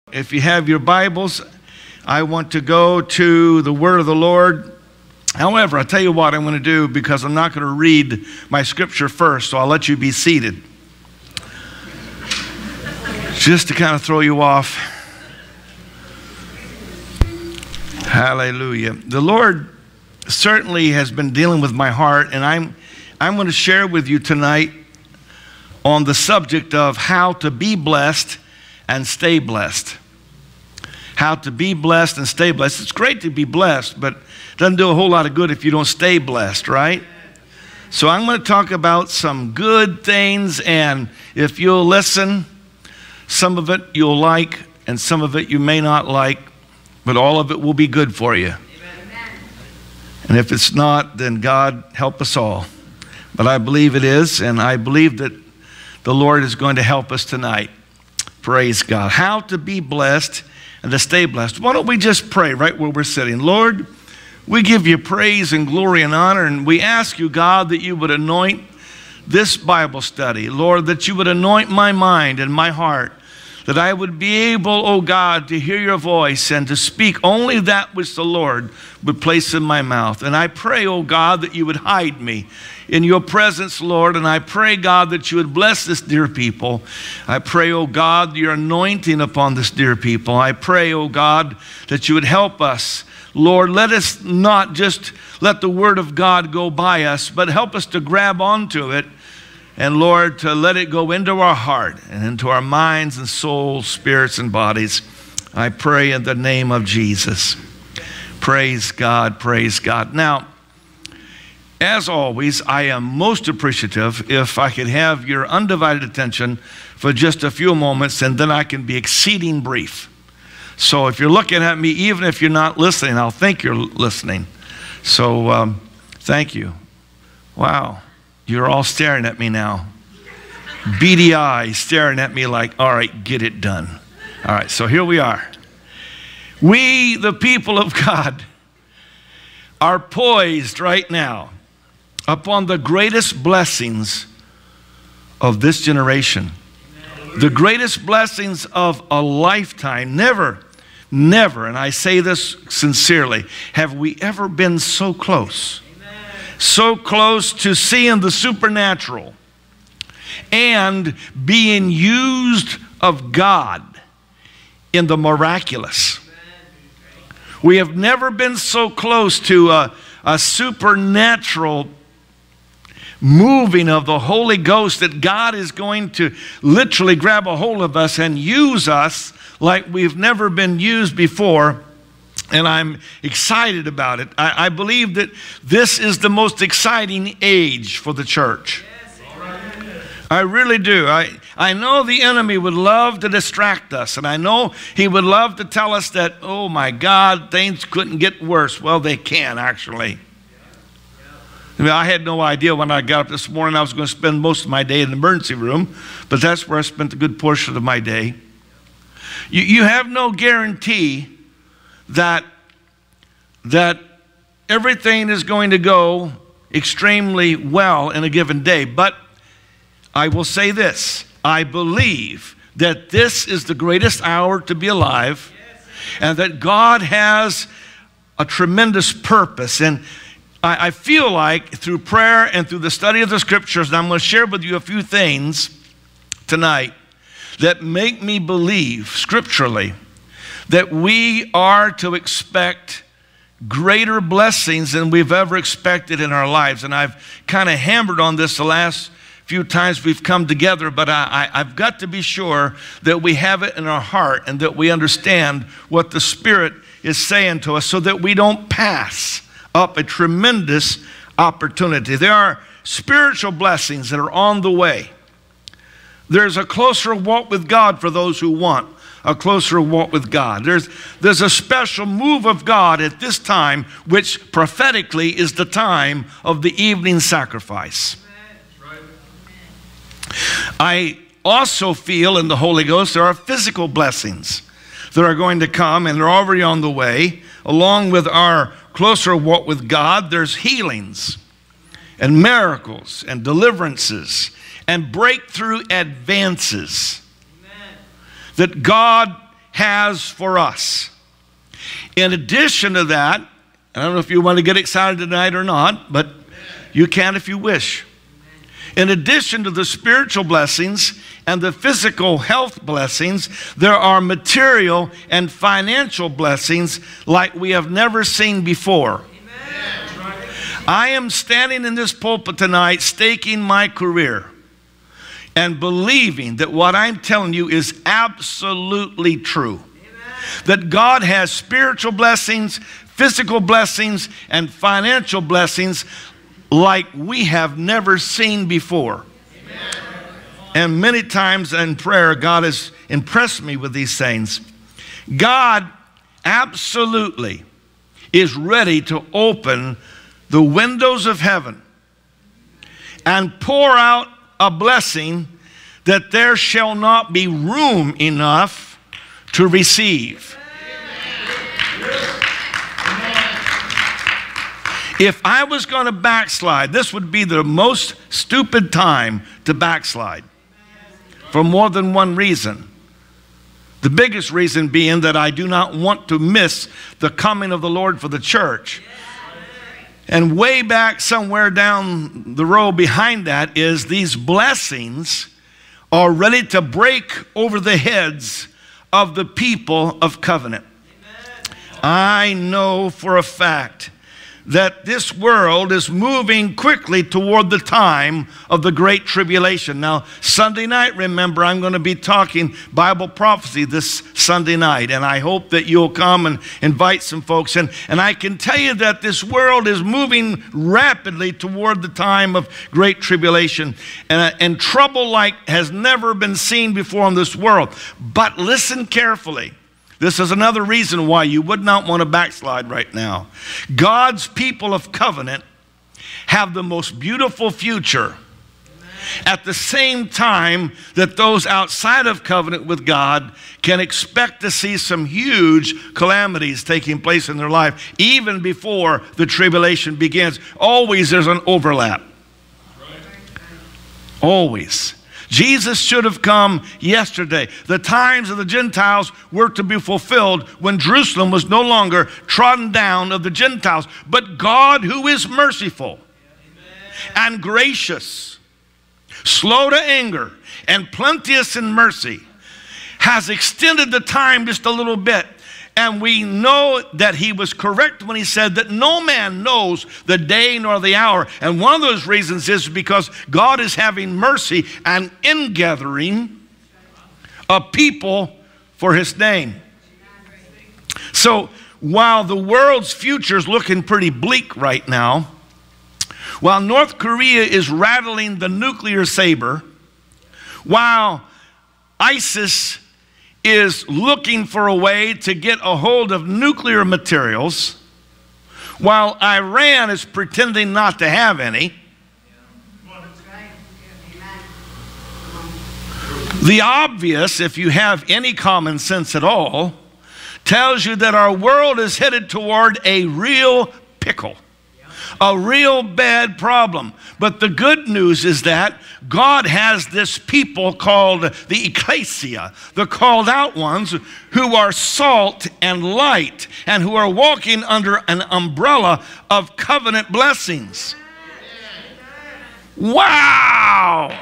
If you have your Bibles, I want to go to the Word of the Lord. However, I'll tell you what I'm going to do, because I'm not going to read my scripture first, so I'll let you be seated. Just to kind of throw you off. Hallelujah. The Lord certainly has been dealing with my heart, and I'm going to share with you tonight on the subject of how to be blessed and stay blessed. How to be blessed and stay blessed. It's great to be blessed, but it doesn't do a whole lot of good if you don't stay blessed, right? So I'm going to talk about some good things, and if you'll listen, some of it you'll like, and some of it you may not like, but all of it will be good for you. Amen. And if it's not, then God help us all. But I believe it is, and I believe that the Lord is going to help us tonight. Praise God. How to be blessed and to stay blessed. Why don't we just pray right where we're sitting? Lord, we give you praise and glory and honor, and we ask you, God, that you would anoint this Bible study. Lord, that you would anoint my mind and my heart, that I would be able, oh God, to hear your voice and to speak only that which the Lord would place in my mouth. And I pray, oh God, that you would hide me in your presence, Lord, and I pray, God, that you would bless this dear people. I pray, oh God, your anointing upon this dear people. I pray, oh God, that you would help us. Lord, let us not just let the word of God go by us, but help us to grab onto it, and Lord, to let it go into our heart and into our minds and souls, spirits and bodies. I pray in the name of Jesus. Praise God, praise God. Now, as always, I am most appreciative if I could have your undivided attention for just a few moments, and then I can be exceeding brief. So if you're looking at me, even if you're not listening, I'll think you're listening. So thank you. Wow, you're all staring at me now. Beady eyes staring at me like, all right, get it done. All right, so here we are. We, the people of God, are poised right now upon the greatest blessings of this generation. The greatest blessings of a lifetime. Never, and I say this sincerely, have we ever been so close. So close to seeing the supernatural and being used of God in the miraculous. We have never been so close to a supernatural moving of the Holy Ghost that God is going to literally grab a hold of us and use us like we've never been used before. And I'm excited about it. I believe that this is the most exciting age for the church. I really do. I know the enemy would love to distract us, and I know he would love to tell us that, oh my God, things couldn't get worse. Well, they can actually. I mean, I had no idea when I got up this morning I was going to spend most of my day in the emergency room, but that's where I spent a good portion of my day. You have no guarantee that everything is going to go extremely well in a given day, but I will say this. I believe that this is the greatest hour to be alive, and that God has a tremendous purpose. And I feel like through prayer and through the study of the scriptures, and I'm going to share with you a few things tonight that make me believe scripturally that we are to expect greater blessings than we've ever expected in our lives. And I've kind of hammered on this the last few times we've come together, but I've got to be sure that we have it in our heart and that we understand what the Spirit is saying to us so that we don't pass up a tremendous opportunity. There are spiritual blessings that are on the way. There's a closer walk with God for those who want a closer walk with God. There's a special move of God at this time, which prophetically is the time of the evening sacrifice. I also feel in the Holy Ghost there are physical blessings that are going to come, and they're already on the way. Along with our closer walk with God, there's healings and miracles and deliverances and breakthrough advances. Amen. That God has for us. In addition to that, I don't know if you want to get excited tonight or not, but you can if you wish. In addition to the spiritual blessings and the physical health blessings, there are material and financial blessings like we have never seen before. Amen. I am standing in this pulpit tonight staking my career and believing that what I'm telling you is absolutely true. Amen. That God has spiritual blessings, physical blessings, and financial blessings like we have never seen before. Amen. And many times in prayer, God has impressed me with these things. God absolutely is ready to open the windows of heaven and pour out a blessing that there shall not be room enough to receive. If I was going to backslide, this would be the most stupid time to backslide for more than one reason. The biggest reason being that I do not want to miss the coming of the Lord for the church. And way back somewhere down the road behind that is these blessings are ready to break over the heads of the people of covenant. I know for a fact that this world is moving quickly toward the time of the Great Tribulation. Now, Sunday night, remember, I'm going to be talking Bible prophecy this Sunday night, and I hope that you'll come and invite some folks. And I can tell you that this world is moving rapidly toward the time of Great Tribulation, and trouble like has never been seen before in this world. But listen carefully. This is another reason why you would not want to backslide right now. God's people of covenant have the most beautiful future. At the same time that those outside of covenant with God can expect to see some huge calamities taking place in their life even before the tribulation begins. Always there's an overlap. Always. Jesus should have come yesterday. The times of the Gentiles were to be fulfilled when Jerusalem was no longer trodden down of the Gentiles. But God, who is merciful and gracious, slow to anger, and plenteous in mercy, has extended the time just a little bit. And we know that he was correct when he said that no man knows the day nor the hour. And one of those reasons is because God is having mercy and ingathering a people for his name. So while the world's future is looking pretty bleak right now, while North Korea is rattling the nuclear saber, while ISIS is looking for a way to get a hold of nuclear materials, while Iran is pretending not to have any, the obvious, if you have any common sense at all, tells you that our world is headed toward a real pickle. A real bad problem. But the good news is that God has this people called the ecclesia, the called out ones, who are salt and light and who are walking under an umbrella of covenant blessings. Wow!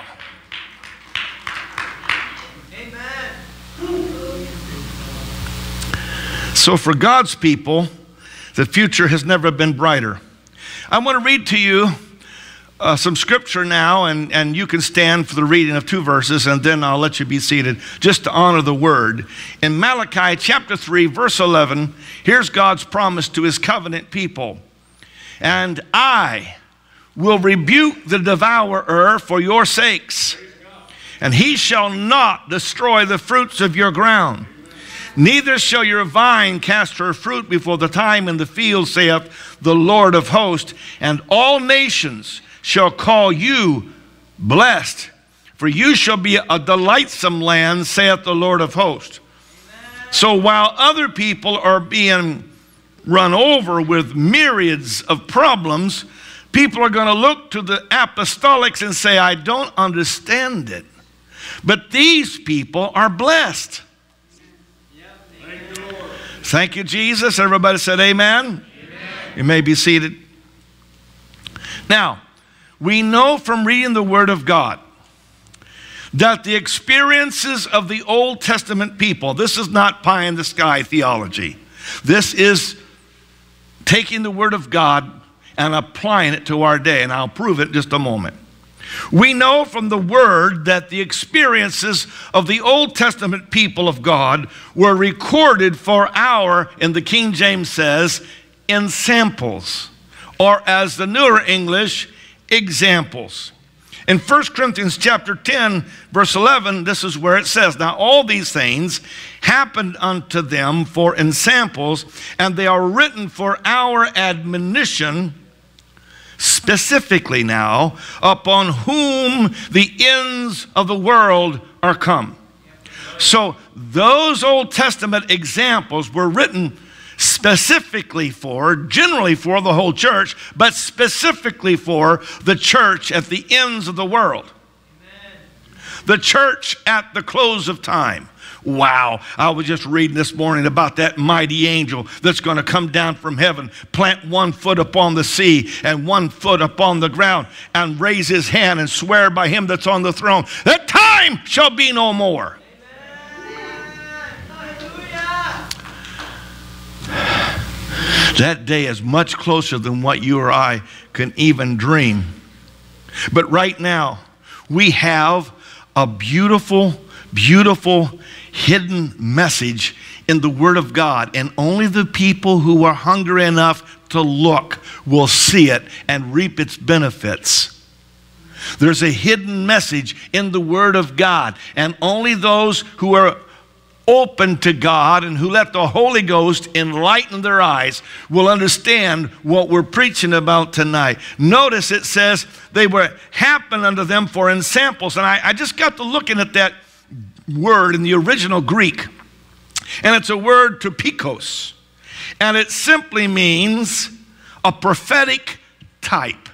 So for God's people, the future has never been brighter. I want to read to you some scripture now, and you can stand for the reading of 2 verses, and then I'll let you be seated just to honor the word. In Malachi chapter 3, verse 11, here's God's promise to his covenant people. And I will rebuke the devourer for your sakes, and he shall not destroy the fruits of your ground. Neither shall your vine cast her fruit before the time in the field, saith the Lord of hosts. And all nations shall call you blessed, for you shall be a delightsome land, saith the Lord of hosts. Amen. So while other people are being run over with myriads of problems, people are going to look to the apostolics and say, I don't understand it. But these people are blessed. Thank you, Jesus. Everybody said amen. Amen. You may be seated. Now, we know from reading the Word of God that the experiences of the Old Testament people, this is not pie in the sky theology. This is taking the Word of God and applying it to our day, and I'll prove it in just a moment. We know from the Word that the experiences of the Old Testament people of God were recorded for our, and the King James says, in samples, or as the newer English, examples. In 1 Corinthians chapter 10, verse 11, this is where it says, now all these things happened unto them for ensamples, and they are written for our admonition, specifically now, upon whom the ends of the world are come. So those Old Testament examples were written specifically for, generally for the whole church, but specifically for the church at the ends of the world. Amen. The church at the close of time. Wow, I was just reading this morning about that mighty angel that's going to come down from heaven, plant 1 foot upon the sea and 1 foot upon the ground, and raise his hand and swear by him that's on the throne, that time shall be no more. That day is much closer than what you or I can even dream. But right now, we have a beautiful, beautiful hidden message in the Word of God. And only the people who are hungry enough to look will see it and reap its benefits. There's a hidden message in the Word of God. And only those who are open to God and who let the Holy Ghost enlighten their eyes will understand what we're preaching about tonight. Notice it says they were happened unto them for ensamples. And I just got to looking at that word in the original Greek. And it's a word topikos. And it simply means a prophetic type.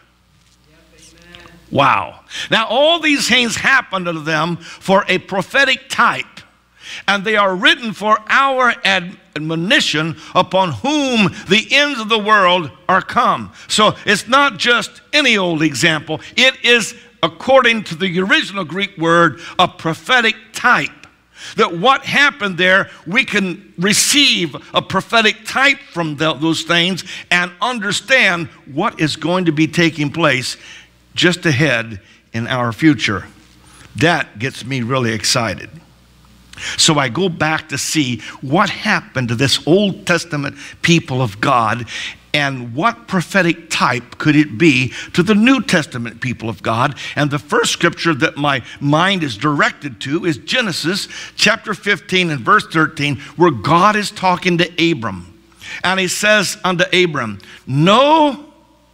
Wow. Now all these things happened unto them for a prophetic type. And they are written for our admonition, upon whom the ends of the world are come. So it's not just any old example. It is, according to the original Greek word, a prophetic type. That what happened there, we can receive a prophetic type from those things and understand what is going to be taking place just ahead in our future. That gets me really excited. So I go back to see what happened to this Old Testament people of God, and what prophetic type could it be to the New Testament people of God. And the first scripture that my mind is directed to is Genesis chapter 15 and verse 13, where God is talking to Abram. And he says unto Abram, know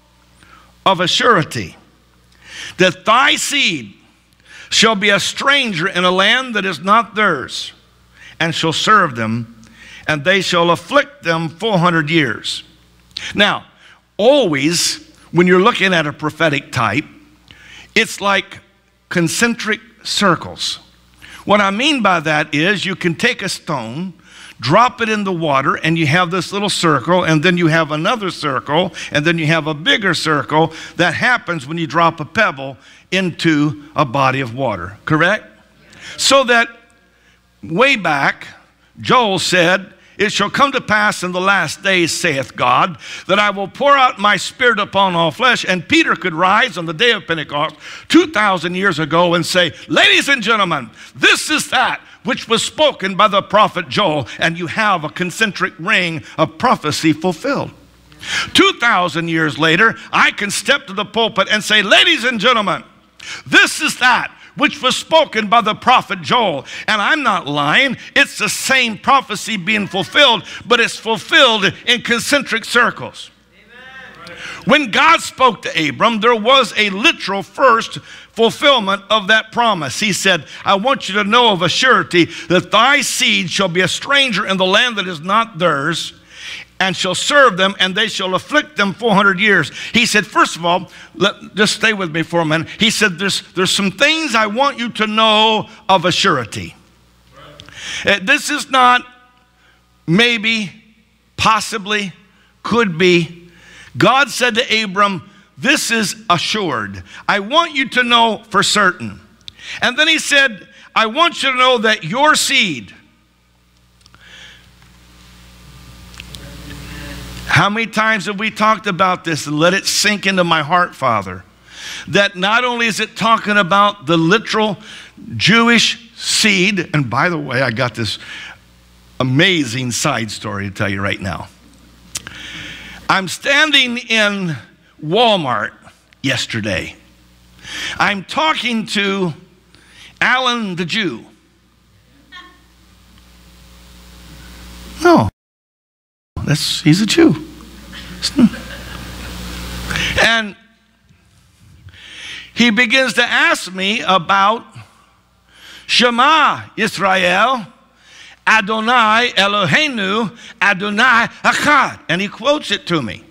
of a surety that thy seed shall be a stranger in a land that is not theirs, and shall serve them, and they shall afflict them 400 years. Now, always, when you're looking at a prophetic type, it's like concentric circles. What I mean by that is you can take a stone, drop it in the water, and you have this little circle, and then you have another circle, and then you have a bigger circle. That happens when you drop a pebble into a body of water, correct? So that way back, Joel said, it shall come to pass in the last days, saith God, that I will pour out my spirit upon all flesh. And Peter could rise on the day of Pentecost 2,000 years ago and say, ladies and gentlemen, this is that which was spoken by the prophet Joel. And you have a concentric ring of prophecy fulfilled. 2,000 years later, I can step to the pulpit and say, ladies and gentlemen, this is that which was spoken by the prophet Joel. And I'm not lying. It's the same prophecy being fulfilled, but it's fulfilled in concentric circles. Amen. When God spoke to Abram, there was a literal first fulfillment of that promise. He said, I want you to know of a surety that thy seed shall be a stranger in the land that is not theirs, and shall serve them, and they shall afflict them 400 years. He said, first of all, just stay with me for a minute. He said, there's some things I want you to know of a surety. This is not maybe possibly, could be. God said to Abram, this is assured. I want you to know for certain. And then he said, I want you to know that your seed. How many times have we talked about this and let it sink into my heart, Father? That not only is it talking about the literal Jewish seed, and by the way, I got this amazing side story to tell you right now. I'm standing in Walmart yesterday. I'm talking to Alan the Jew. No, he's a Jew. And he begins to ask me about Shema Israel, Adonai Eloheinu, Adonai Echad. And he quotes it to me.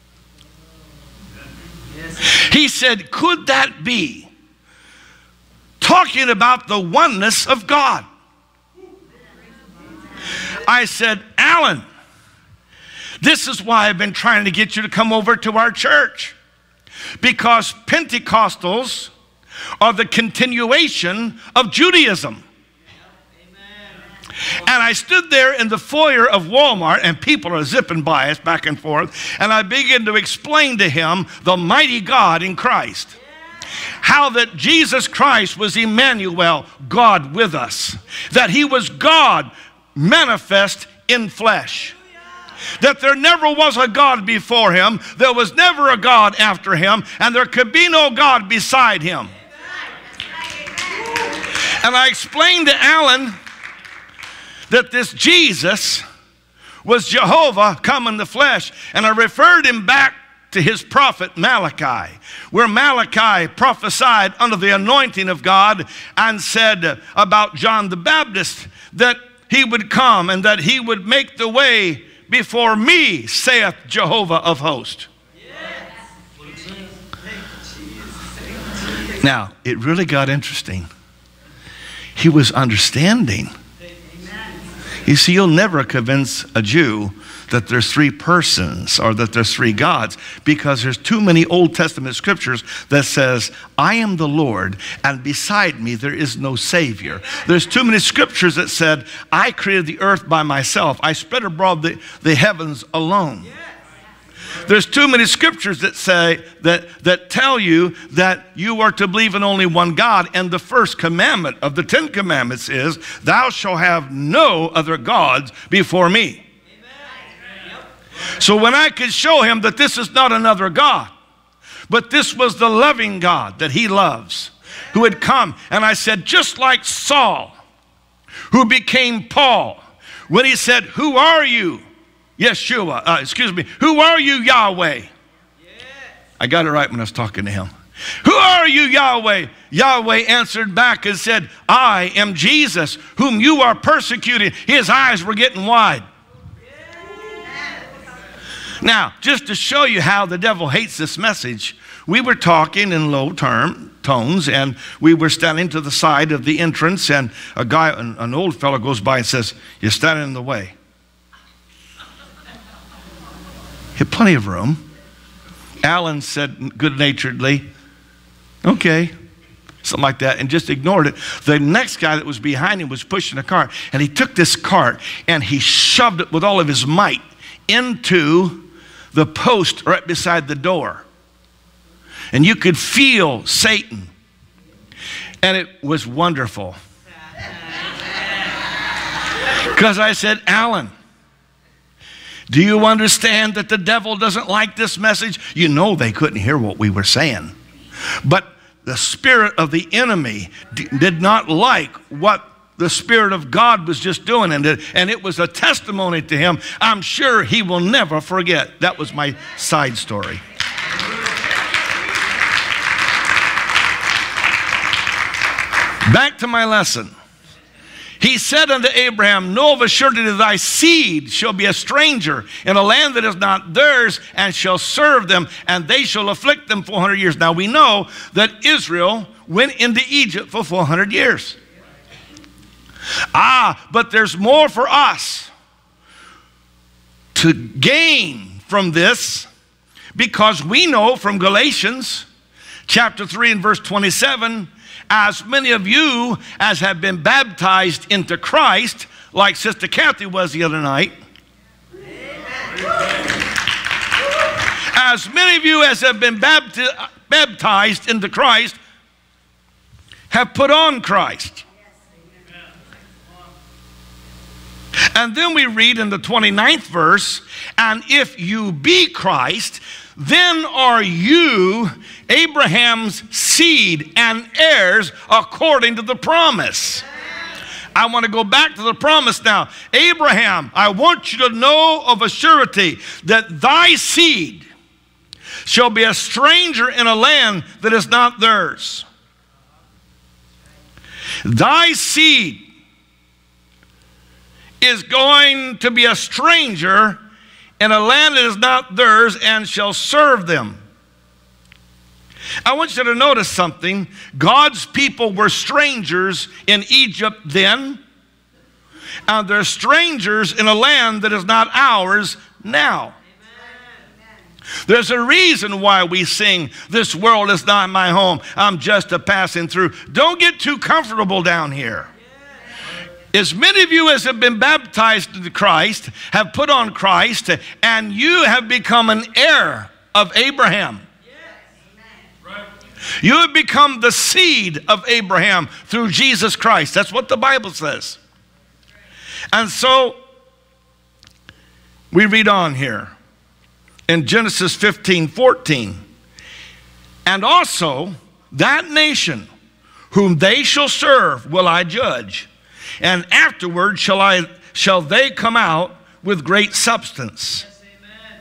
He said, could that be talking about the oneness of God? I said, Alan, this is why I've been trying to get you to come over to our church. Because Pentecostals are the continuation of Judaism. And I stood there in the foyer of Walmart, and people are zipping by us back and forth, and I began to explain to him the mighty God in Christ. How that Jesus Christ was Emmanuel, God with us. That he was God manifest in flesh. That there never was a God before him, there was never a God after him, and there could be no God beside him. And I explained to Alan that this Jesus was Jehovah come in the flesh. And I referred him back to his prophet Malachi, where Malachi prophesied under the anointing of God and said about John the Baptist that he would come and that he would make the way before me, saith Jehovah of hosts. Now, it really got interesting. He was understanding. You see, you'll never convince a Jew that there's three persons or that there's three gods, because there's too many Old Testament scriptures that says, I am the Lord, and beside me there is no Savior. There's too many scriptures that said, I created the earth by myself. I spread abroad the heavens alone. There's too many scriptures that say, that tell you that you are to believe in only one God. And the first commandment of the 10 commandments is, thou shalt have no other gods before me. So when I could show him that this is not another God, but this was the loving God that he loves, who had come. And I said, just like Saul, who became Paul, when he said, who are you? Yeshua, who are you, Yahweh? I got it right when I was talking to him. Who are you, Yahweh? Yahweh answered back and said, I am Jesus, whom you are persecuting. His eyes were getting wide. Now, just to show you how the devil hates this message, we were talking in low tones, and we were standing to the side of the entrance, and an old fellow goes by and says, you're standing in the way. Had plenty of room. Alan said good-naturedly, okay, something like that, and just ignored it. The next guy that was behind him was pushing a cart, and he took this cart and he shoved it with all of his might into the post right beside the door. And you could feel Satan. And it was wonderful. Because I said, Alan, do you understand that the devil doesn't like this message? You know they couldn't hear what we were saying. But the spirit of the enemy did not like what the Spirit of God was just doing. And it was a testimony to him. I'm sure he will never forget. That was my side story. Back to my lesson. He said unto Abraham, know of a surety that thy seed shall be a stranger in a land that is not theirs, and shall serve them, and they shall afflict them 400 years. Now we know that Israel went into Egypt for 400 years. But there's more for us to gain from this, because we know from Galatians chapter 3 and verse 27, as many of you as have been baptized into Christ, like Sister Kathy was the other night, as many of you as have been baptized into Christ have put on Christ. And then we read in the 29th verse, and if you be Christ, then are you Abraham's seed and heirs according to the promise. I want to go back to the promise now. Abraham, I want you to know of a surety that thy seed shall be a stranger in a land that is not theirs. Thy seed is going to be a stranger in a land that is not theirs and shall serve them. I want you to notice something. God's people were strangers in Egypt then, and they're strangers in a land that is not ours now. There's a reason why we sing, this world is not my home, I'm just a passing through. Don't get too comfortable down here. As many of you as have been baptized into Christ have put on Christ, and you have become an heir of Abraham. You have become the seed of Abraham through Jesus Christ. That's what the Bible says. And so we read on here in Genesis 15:14. And also that nation whom they shall serve will I judge, and afterward shall they come out with great substance. Yes, amen.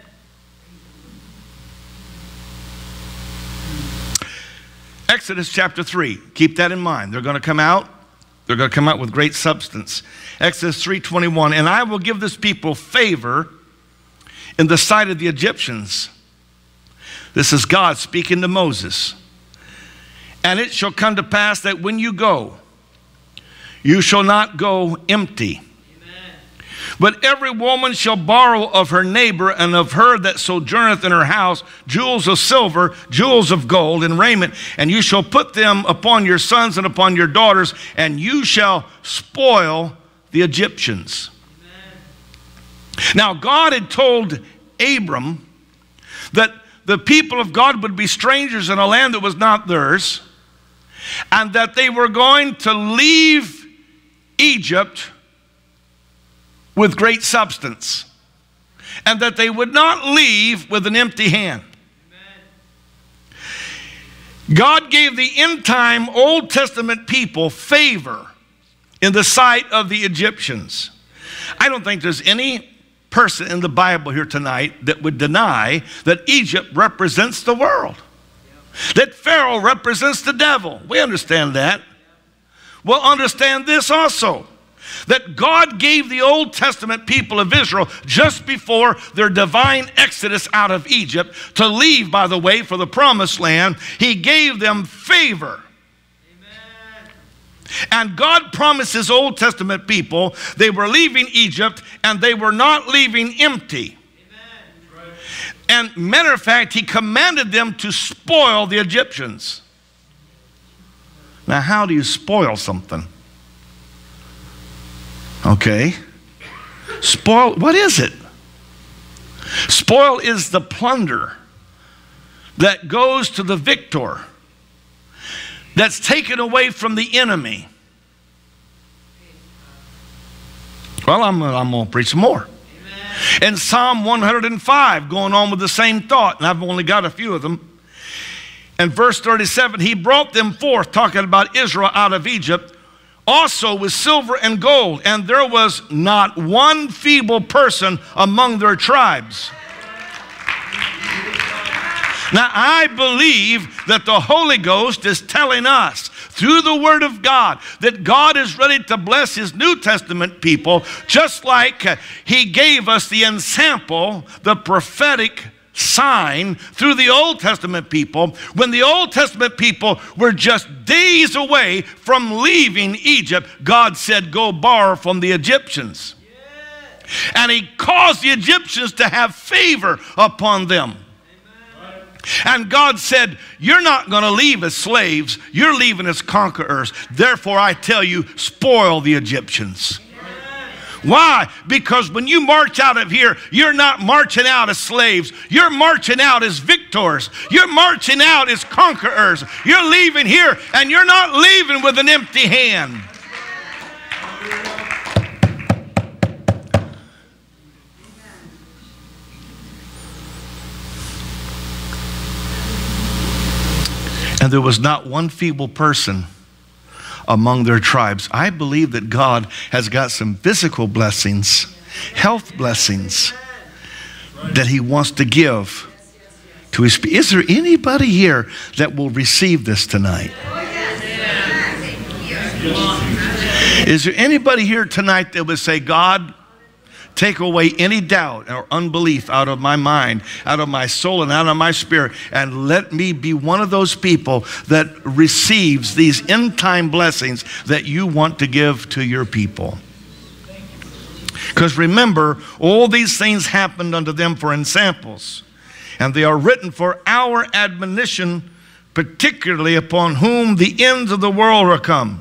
Exodus chapter 3. Keep that in mind. They're going to come out. They're going to come out with great substance. Exodus 3:21. And I will give this people favor in the sight of the Egyptians. This is God speaking to Moses. And it shall come to pass that when you go, you shall not go empty. Amen. But every woman shall borrow of her neighbor and of her that sojourneth in her house jewels of silver, jewels of gold, and raiment, and you shall put them upon your sons and upon your daughters, and you shall spoil the Egyptians. Amen. Now God had told Abram that the people of God would be strangers in a land that was not theirs, and that they were going to leave Egypt with great substance, and that they would not leave with an empty hand. Amen. God gave the end time Old Testament people favor in the sight of the Egyptians. I don't think there's any person in the Bible here tonight that would deny that Egypt represents the world. That Pharaoh represents the devil. We understand that. We'll understand this also, that God gave the Old Testament people of Israel just before their divine exodus out of Egypt to leave, by the way, for the promised land. He gave them favor. Amen. And God promised his Old Testament people they were leaving Egypt, and they were not leaving empty. And matter of fact, he commanded them to spoil the Egyptians. Now, how do you spoil something? Okay. Spoil, what is it? Spoil is the plunder that goes to the victor, that's taken away from the enemy. Well, I'm going to preach some more. In Psalm 105, going on with the same thought, and I've only got a few of them. In verse 37, he brought them forth, talking about Israel, out of Egypt, also with silver and gold, and there was not one feeble person among their tribes. Now, I believe that the Holy Ghost is telling us through the Word of God that God is ready to bless his New Testament people, just like he gave us the ensample, the prophetic sign through the Old Testament people, when the Old Testament people were just days away from leaving Egypt. God said, go borrow from the Egyptians. And he caused the Egyptians to have favor upon them. And God said, you're not going to leave as slaves. You're leaving as conquerors. Therefore, I tell you, spoil the Egyptians. Why? Because when you march out of here, you're not marching out as slaves. You're marching out as victors. You're marching out as conquerors. You're leaving here, and you're not leaving with an empty hand. And there was not one feeble person among their tribes. I believe that God has got some physical blessings, health blessings that he wants to give to his people. Is there anybody here that will receive this tonight? Is there anybody here tonight that would say, God, take away any doubt or unbelief out of my mind, out of my soul, and out of my spirit, and let me be one of those people that receives these end-time blessings that you want to give to your people. Because remember, all these things happened unto them for ensamples, and they are written for our admonition, particularly upon whom the ends of the world are come.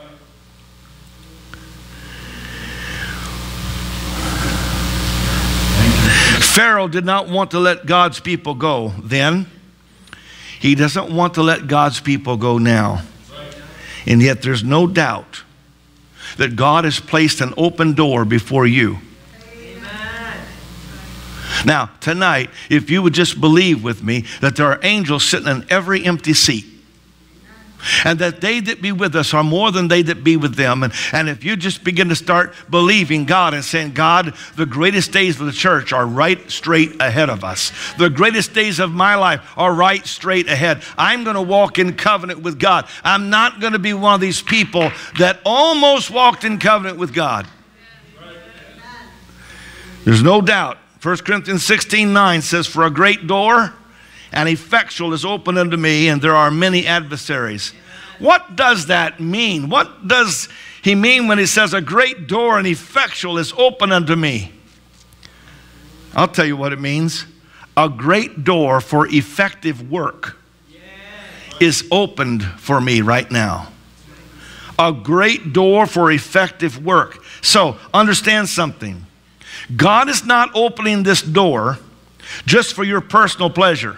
Pharaoh did not want to let God's people go then. He doesn't want to let God's people go now. And yet there's no doubt that God has placed an open door before you. Amen. Now, tonight, if you would just believe with me that there are angels sitting in every empty seat, and that they that be with us are more than they that be with them. And if you just begin to start believing God and saying, God, the greatest days of the church are right straight ahead of us. The greatest days of my life are right straight ahead. I'm going to walk in covenant with God. I'm not going to be one of these people that almost walked in covenant with God. There's no doubt. 1 Corinthians 16:9 says, for a great door and effectual is open unto me, and there are many adversaries. What does that mean? What does he mean when he says a great door and effectual is open unto me? I'll tell you what it means. A great door for effective work is opened for me right now. A great door for effective work. So understand something. God is not opening this door just for your personal pleasure.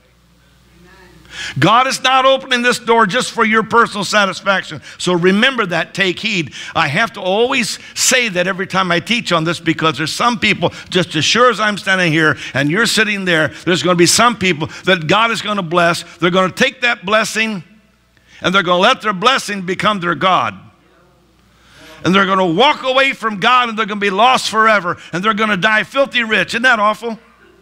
God is not opening this door just for your personal satisfaction. So remember that, take heed. I have to always say that every time I teach on this, because there's some people, just as sure as I'm standing here and you're sitting there, there's going to be some people that God is going to bless. They're going to take that blessing and they're going to let their blessing become their God. And they're going to walk away from God and they're going to be lost forever and they're going to die filthy rich. Isn't that awful?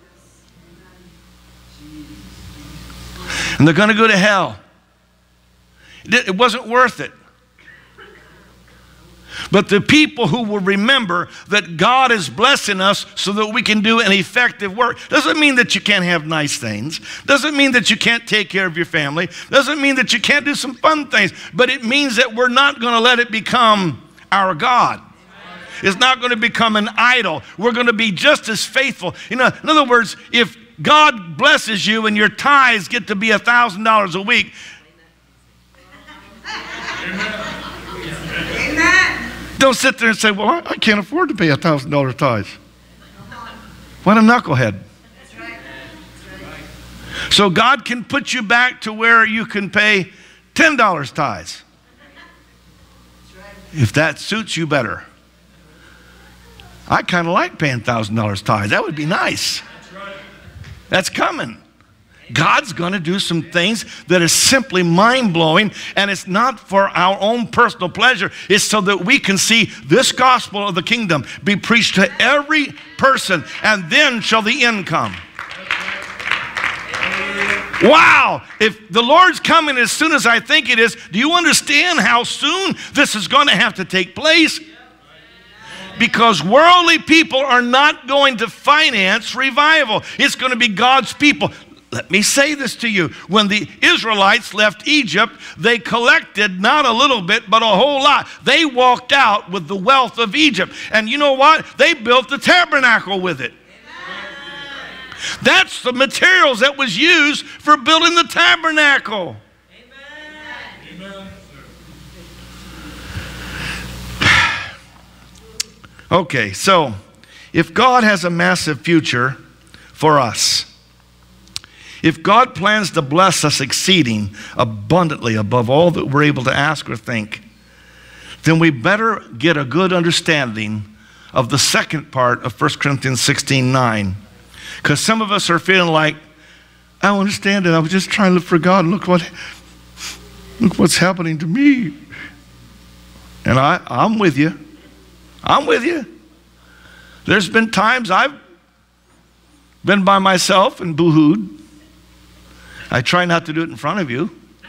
And they're going to go to hell. It wasn't worth it. But the people who will remember that God is blessing us so that we can do an effective work. Doesn't mean that you can't have nice things. Doesn't mean that you can't take care of your family. Doesn't mean that you can't do some fun things. But it means that we're not going to let it become our God. It's not going to become an idol. We're going to be just as faithful. You know, in other words, if God blesses you and your tithes get to be $1,000 a week. Amen. Don't sit there and say, well, I can't afford to pay $1,000 tithes. What a knucklehead. That's right. That's right. So God can put you back to where you can pay $10 tithes. If that suits you better. I kind of like paying $1,000 tithes. That would be nice. That's coming. God's going to do some things that are simply mind-blowing, and it's not for our own personal pleasure. It's so that we can see this gospel of the kingdom be preached to every person, and then shall the end come. Wow! If the Lord's coming as soon as I think it is, do you understand how soon this is going to have to take place? Because worldly people are not going to finance revival. It's going to be God's people. let me say this to you. When the Israelites left Egypt, they collected not a little bit, but a whole lot. They walked out with the wealth of Egypt. And you know what? They built the tabernacle with it. That's the materials that was used for building the tabernacle. Amen. Okay, so if God has a massive future for us, if God plans to bless us exceeding abundantly above all that we're able to ask or think, then we better get a good understanding of the second part of 1 Corinthians 16:9. Because some of us are feeling like, I don't understand it. I was just trying to live for God, and look what's happening to me. And I'm with you. I'm with you. There's been times I've been by myself and boo-hooed. I try not to do it in front of you.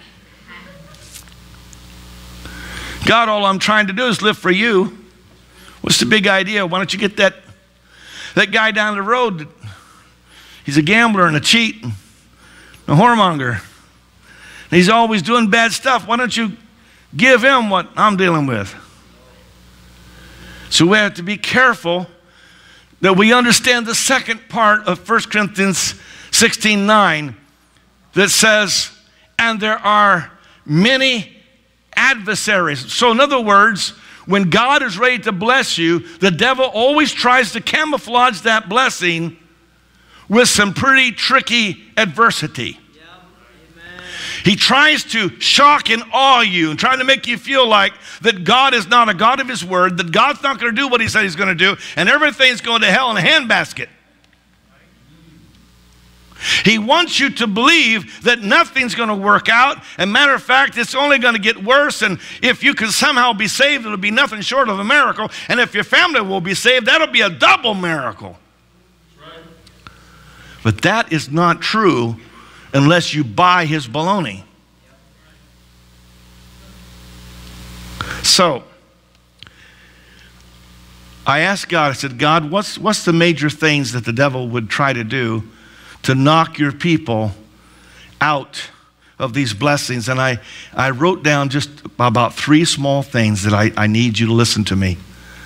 God, all I'm trying to do is live for you. What's the big idea? Why don't you get that guy down the road? He's a gambler and a cheat, and a whoremonger. And he's always doing bad stuff. Why don't you give him what I'm dealing with? So we have to be careful that we understand the second part of 1 Corinthians 16:9 that says, and there are many adversaries. So in other words, when God is ready to bless you, the devil always tries to camouflage that blessing with some pretty tricky adversity. He tries to shock and awe you and try to make you feel like that God is not a God of his word, that God's not going to do what he said he's going to do, and everything's going to hell in a handbasket. He wants you to believe that nothing's going to work out. And matter of fact, it's only going to get worse. And if you can somehow be saved, it'll be nothing short of a miracle. And if your family will be saved, that'll be a double miracle. But that is not true unless you buy his baloney. So, I asked God, I said, God, what's the major things that the devil would try to do to knock your people out of these blessings? And I wrote down just about 3 small things that I need you to listen to me.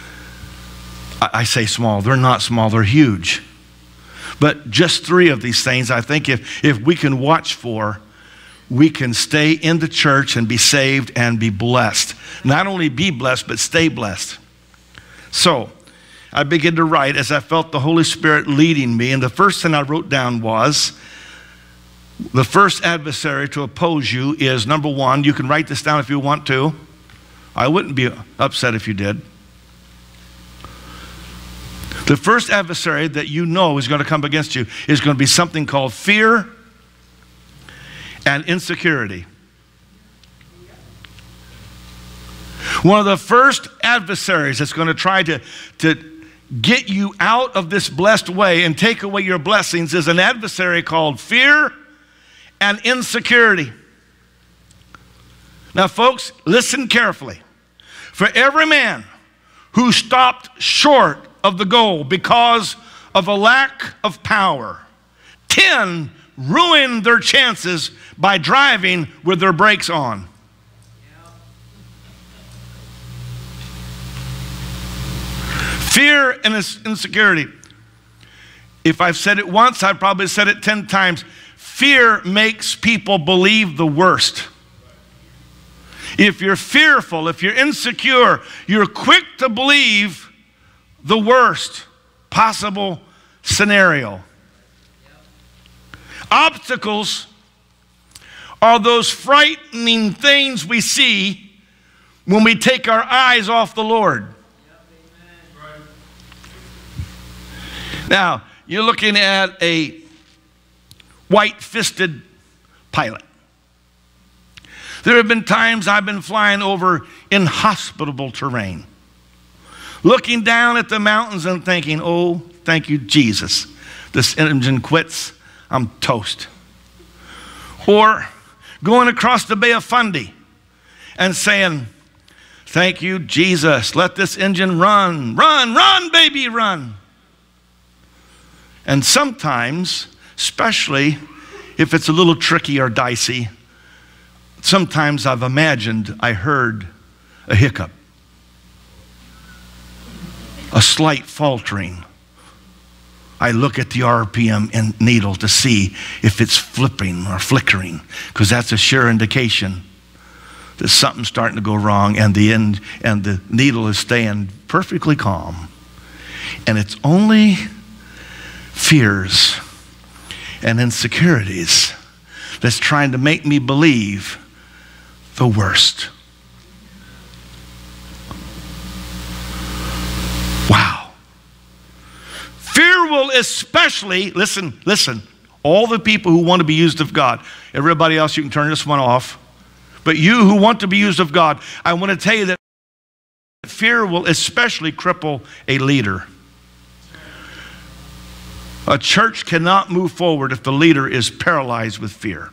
I say small, they're not small, they're huge. But just 3 of these things, I think if we can watch for, we can stay in the church and be saved and be blessed. Not only be blessed, but stay blessed. So, I began to write as I felt the Holy Spirit leading me. And the first thing I wrote down was, the first adversary to oppose you is, number 1, you can write this down if you want to. I wouldn't be upset if you did. The first adversary that you know is going to come against you is going to be something called fear and insecurity. One of the first adversaries that's going to try to get you out of this blessed way and take away your blessings is an adversary called fear and insecurity. Now, folks, listen carefully. For every man who stopped short of the goal because of a lack of power, 10 ruined their chances by driving with their brakes on. Fear and insecurity. If I've said it once, I've probably said it 10 times. Fear makes people believe the worst. If you're fearful, if you're insecure, you're quick to believe the worst possible scenario. Obstacles are those frightening things we see when we take our eyes off the Lord. Now, you're looking at a white-fisted pilot. There have been times I've been flying over inhospitable terrain, looking down at the mountains and thinking, oh, thank you, Jesus. This engine quits, I'm toast. Or going across the Bay of Fundy and saying, thank you, Jesus. Let this engine run, run, run, baby, run. And sometimes, especially if it's a little tricky or dicey, sometimes I've imagined I heard a hiccup, a slight faltering. I look at the RPM and needle to see if it's flipping or flickering, because that's a sure indication that something's starting to go wrong, and the needle is staying perfectly calm. And it's only fears and insecurities that's trying to make me believe the worst. Wow. Fear will especially, listen, all the people who want to be used of God, everybody else, you can turn this one off, but you who want to be used of God, I want to tell you that fear will especially cripple a leader. A church cannot move forward if the leader is paralyzed with fear.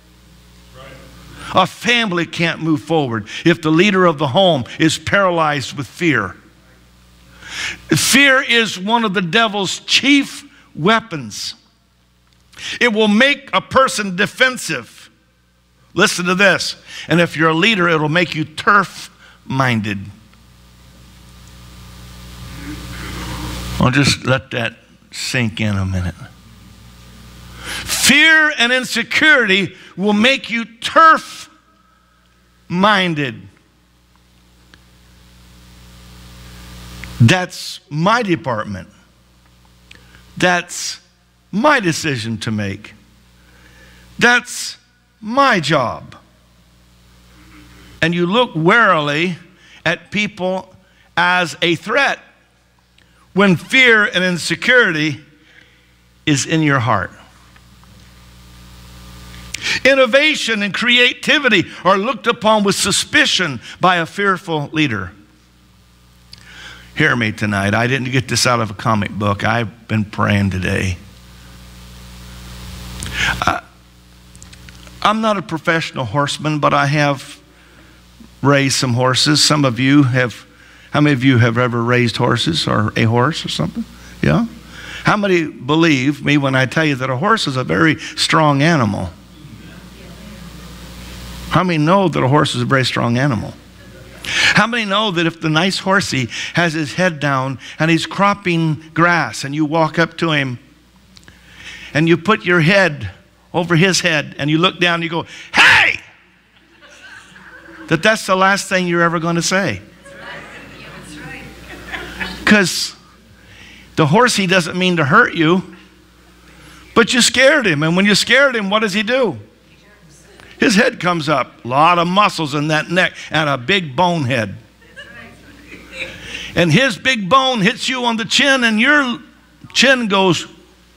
A family can't move forward if the leader of the home is paralyzed with fear. Fear is one of the devil's chief weapons. It will make a person defensive. Listen to this. And if you're a leader, it'll make you turf-minded. I'll just let that sink in a minute. Fear and insecurity will make you turf-minded. That's my department. That's my decision to make. That's my job. And you look warily at people as a threat when fear and insecurity is in your heart. Innovation and creativity are looked upon with suspicion by a fearful leader. Hear me tonight. I didn't get this out of a comic book. I've been praying today. I'm not a professional horseman, but I have raised some horses. Some of you have. How many of you have ever raised horses or a horse or something? Yeah? How many believe me when I tell you that a horse is a very strong animal? How many know that a horse is a very strong animal? How many know that if the nice horsey has his head down and he's cropping grass and you walk up to him and you put your head over his head and you look down and you go, "Hey!" That's the last thing you're ever going to say. Because the horsey doesn't mean to hurt you, but you scared him. And when you scared him, what does he do? His head comes up. A lot of muscles in that neck and a big bone head. And his big bone hits you on the chin and your chin goes.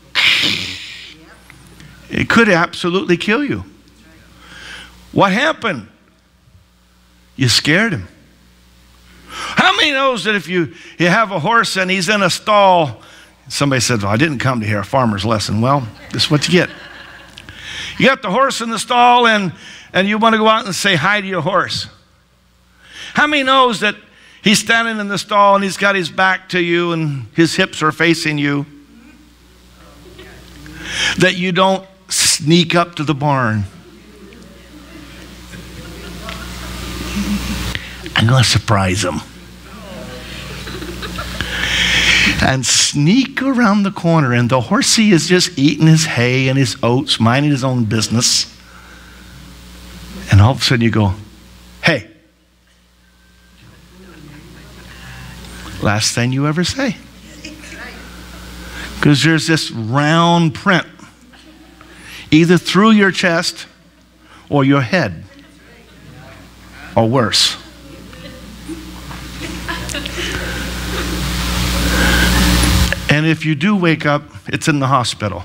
It could absolutely kill you. What happened? You scared him. How many knows that if you have a horse and he's in a stall, somebody says, "Well, I didn't come to hear a farmer's lesson." Well, this is what you get. You got the horse in the stall and you want to go out and say hi to your horse. How many knows that he's standing in the stall and he's got his back to you and his hips are facing you? That you don't sneak up to the barn. I'm going to surprise him. And sneak around the corner, and the horsey is just eating his hay and his oats, minding his own business. And all of a sudden you go, "Hey." Last thing you ever say. Because there's this round print, either through your chest or your head, or worse. And if you do wake up, it's in the hospital.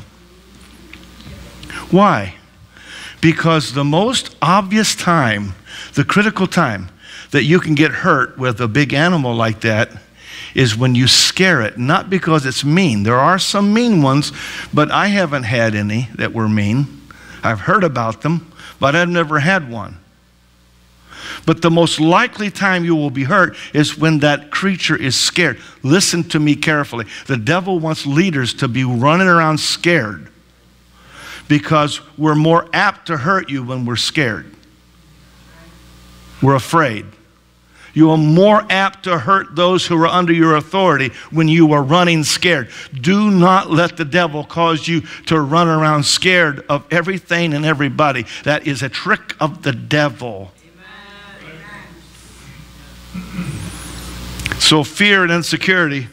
Why? Because the most obvious time, the critical time that you can get hurt with a big animal like that is when you scare it. Not because it's mean. There are some mean ones, but I haven't had any that were mean. I've heard about them, but I've never had one. But the most likely time you will be hurt is when that creature is scared. Listen to me carefully. The devil wants leaders to be running around scared. because we're more apt to hurt you when we're scared. We're afraid. You are more apt to hurt those who are under your authority when you are running scared. Do not let the devil cause you to run around scared of everything and everybody. That is a trick of the devil. Amen. So fear and insecurity.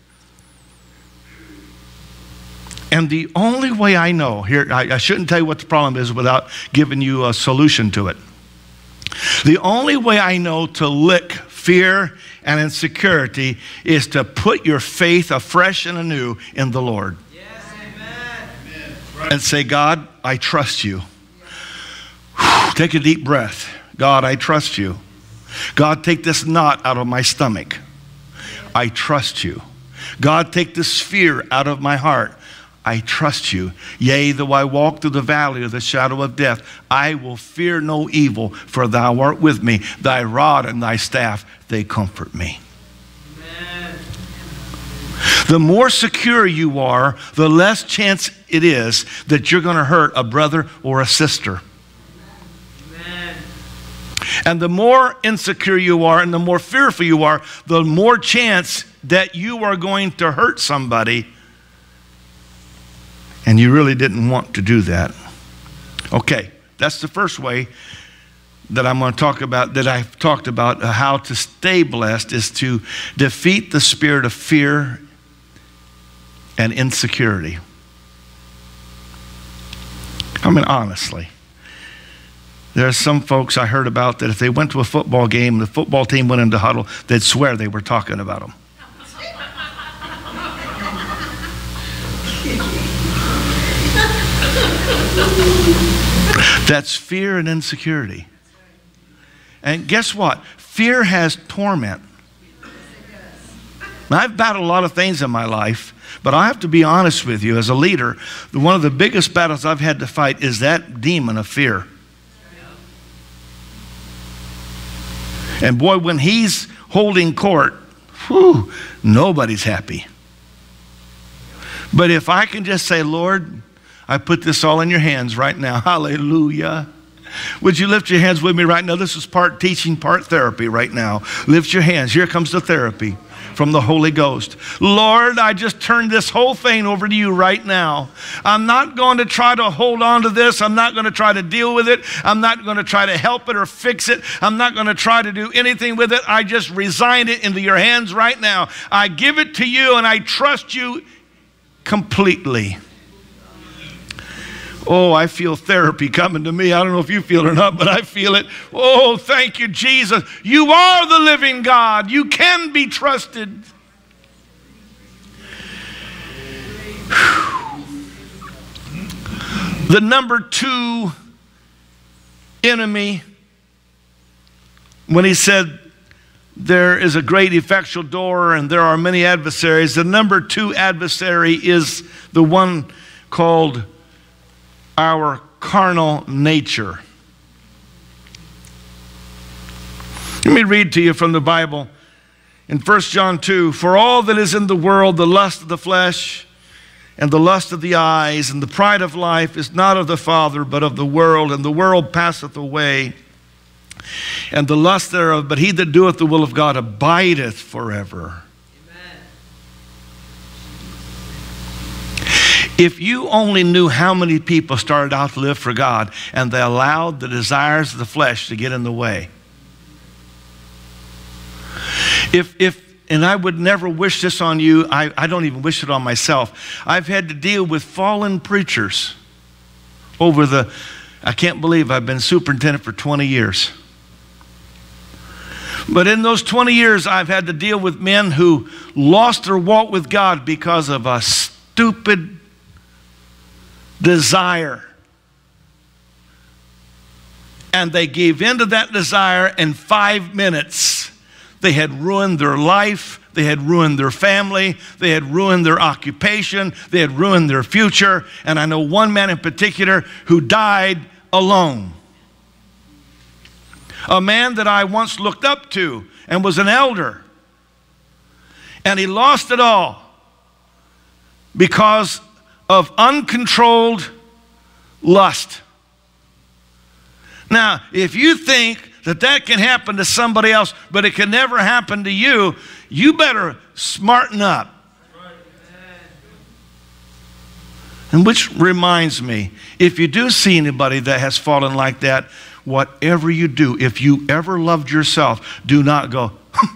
And the only way I know, here, I shouldn't tell you what the problem is without giving you a solution to it. The only way I know to lick fear and insecurity is to put your faith afresh and anew in the Lord. Yes, amen. And say, God, I trust you. Take a deep breath. God, I trust you. God, take this knot out of my stomach. I trust you. God, take this fear out of my heart. I trust you. Yea, though I walk through the valley of the shadow of death, I will fear no evil, for thou art with me. Thy rod and thy staff, they comfort me. Amen. The more secure you are, the less chance it is that you're going to hurt a brother or a sister. Amen. And the more insecure you are and the more fearful you are, the more chance that you are going to hurt somebody. And you really didn't want to do that. Okay, that's the first way that I'm going to talk about, that I've talked about how to stay blessed, is to defeat the spirit of fear and insecurity. I mean, honestly. There are some folks I heard about that if they went to a football game and the football team went into huddle, they'd swear they were talking about them. That's fear and insecurity. And guess what? Fear has torment. Now, I've battled a lot of things in my life, but I have to be honest with you, as a leader, one of the biggest battles I've had to fight is that demon of fear. And boy, when he's holding court, whew, nobody's happy. But if I can just say, Lord, I put this all in your hands right now. Hallelujah. Would you lift your hands with me right now? This is part teaching, part therapy right now. Lift your hands. Here comes the therapy from the Holy Ghost. Lord, I just turned this whole thing over to you right now. I'm not going to try to hold on to this. I'm not going to try to deal with it. I'm not going to try to help it or fix it. I'm not going to try to do anything with it. I just resign it into your hands right now. I give it to you and I trust you completely. Oh, I feel therapy coming to me. I don't know if you feel it or not, but I feel it. Oh, thank you, Jesus. You are the living God. You can be trusted. The number 2 enemy, when he said there is a great effectual door and there are many adversaries, the number 2 adversary is the one called our carnal nature. Let me read to you from the Bible in 1 John 2. For all that is in the world, the lust of the flesh and the lust of the eyes and the pride of life is not of the Father, but of the world. And the world passeth away, and the lust thereof, but he that doeth the will of God abideth forever. If you only knew how many people started out to live for God and they allowed the desires of the flesh to get in the way. And I would never wish this on you. I don't even wish it on myself. I've had to deal with fallen preachers over I can't believe I've been superintendent for 20 years. But in those 20 years, I've had to deal with men who lost their walk with God because of a stupid desire. And they gave in to that desire in 5 minutes. They had ruined their life. They had ruined their family. They had ruined their occupation. They had ruined their future. And I know one man in particular who died alone. A man that I once looked up to and was an elder. And he lost it all because of uncontrolled lust. Now, if you think that that can happen to somebody else, but it can never happen to you, you better smarten up. And which reminds me, if you do see anybody that has fallen like that, whatever you do, if you ever loved yourself, do not go,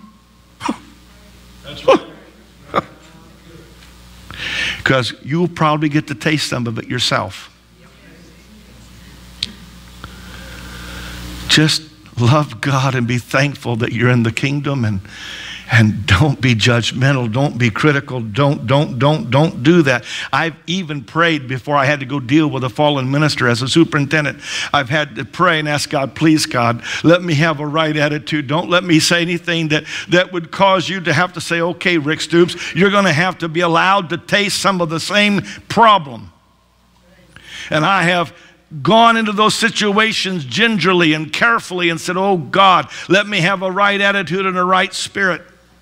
that's right. Because you'll probably get to taste some of it yourself. Just love God and be thankful that you're in the kingdom, and don't be judgmental. Don't be critical. Don't do that. I've even prayed before I had to go deal with a fallen minister as a superintendent. I've had to pray and ask God, please God, let me have a right attitude. Don't let me say anything that would cause you to have to say, okay, Rick Stoops, you're going to have to be allowed to taste some of the same problem. And I have gone into those situations gingerly and carefully and said, oh God, let me have a right attitude and a right spirit.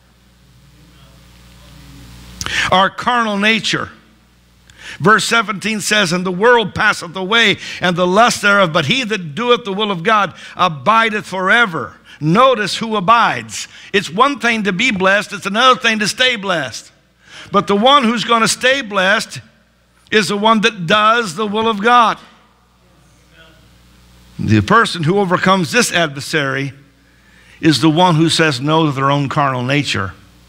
Our carnal nature. Verse 17 says, and the world passeth away, and the lust thereof, but he that doeth the will of God abideth forever. Notice who abides. It's one thing to be blessed, it's another thing to stay blessed. But the one who's going to stay blessed is the one that does the will of God. The person who overcomes this adversary is the one who says no to their own carnal nature.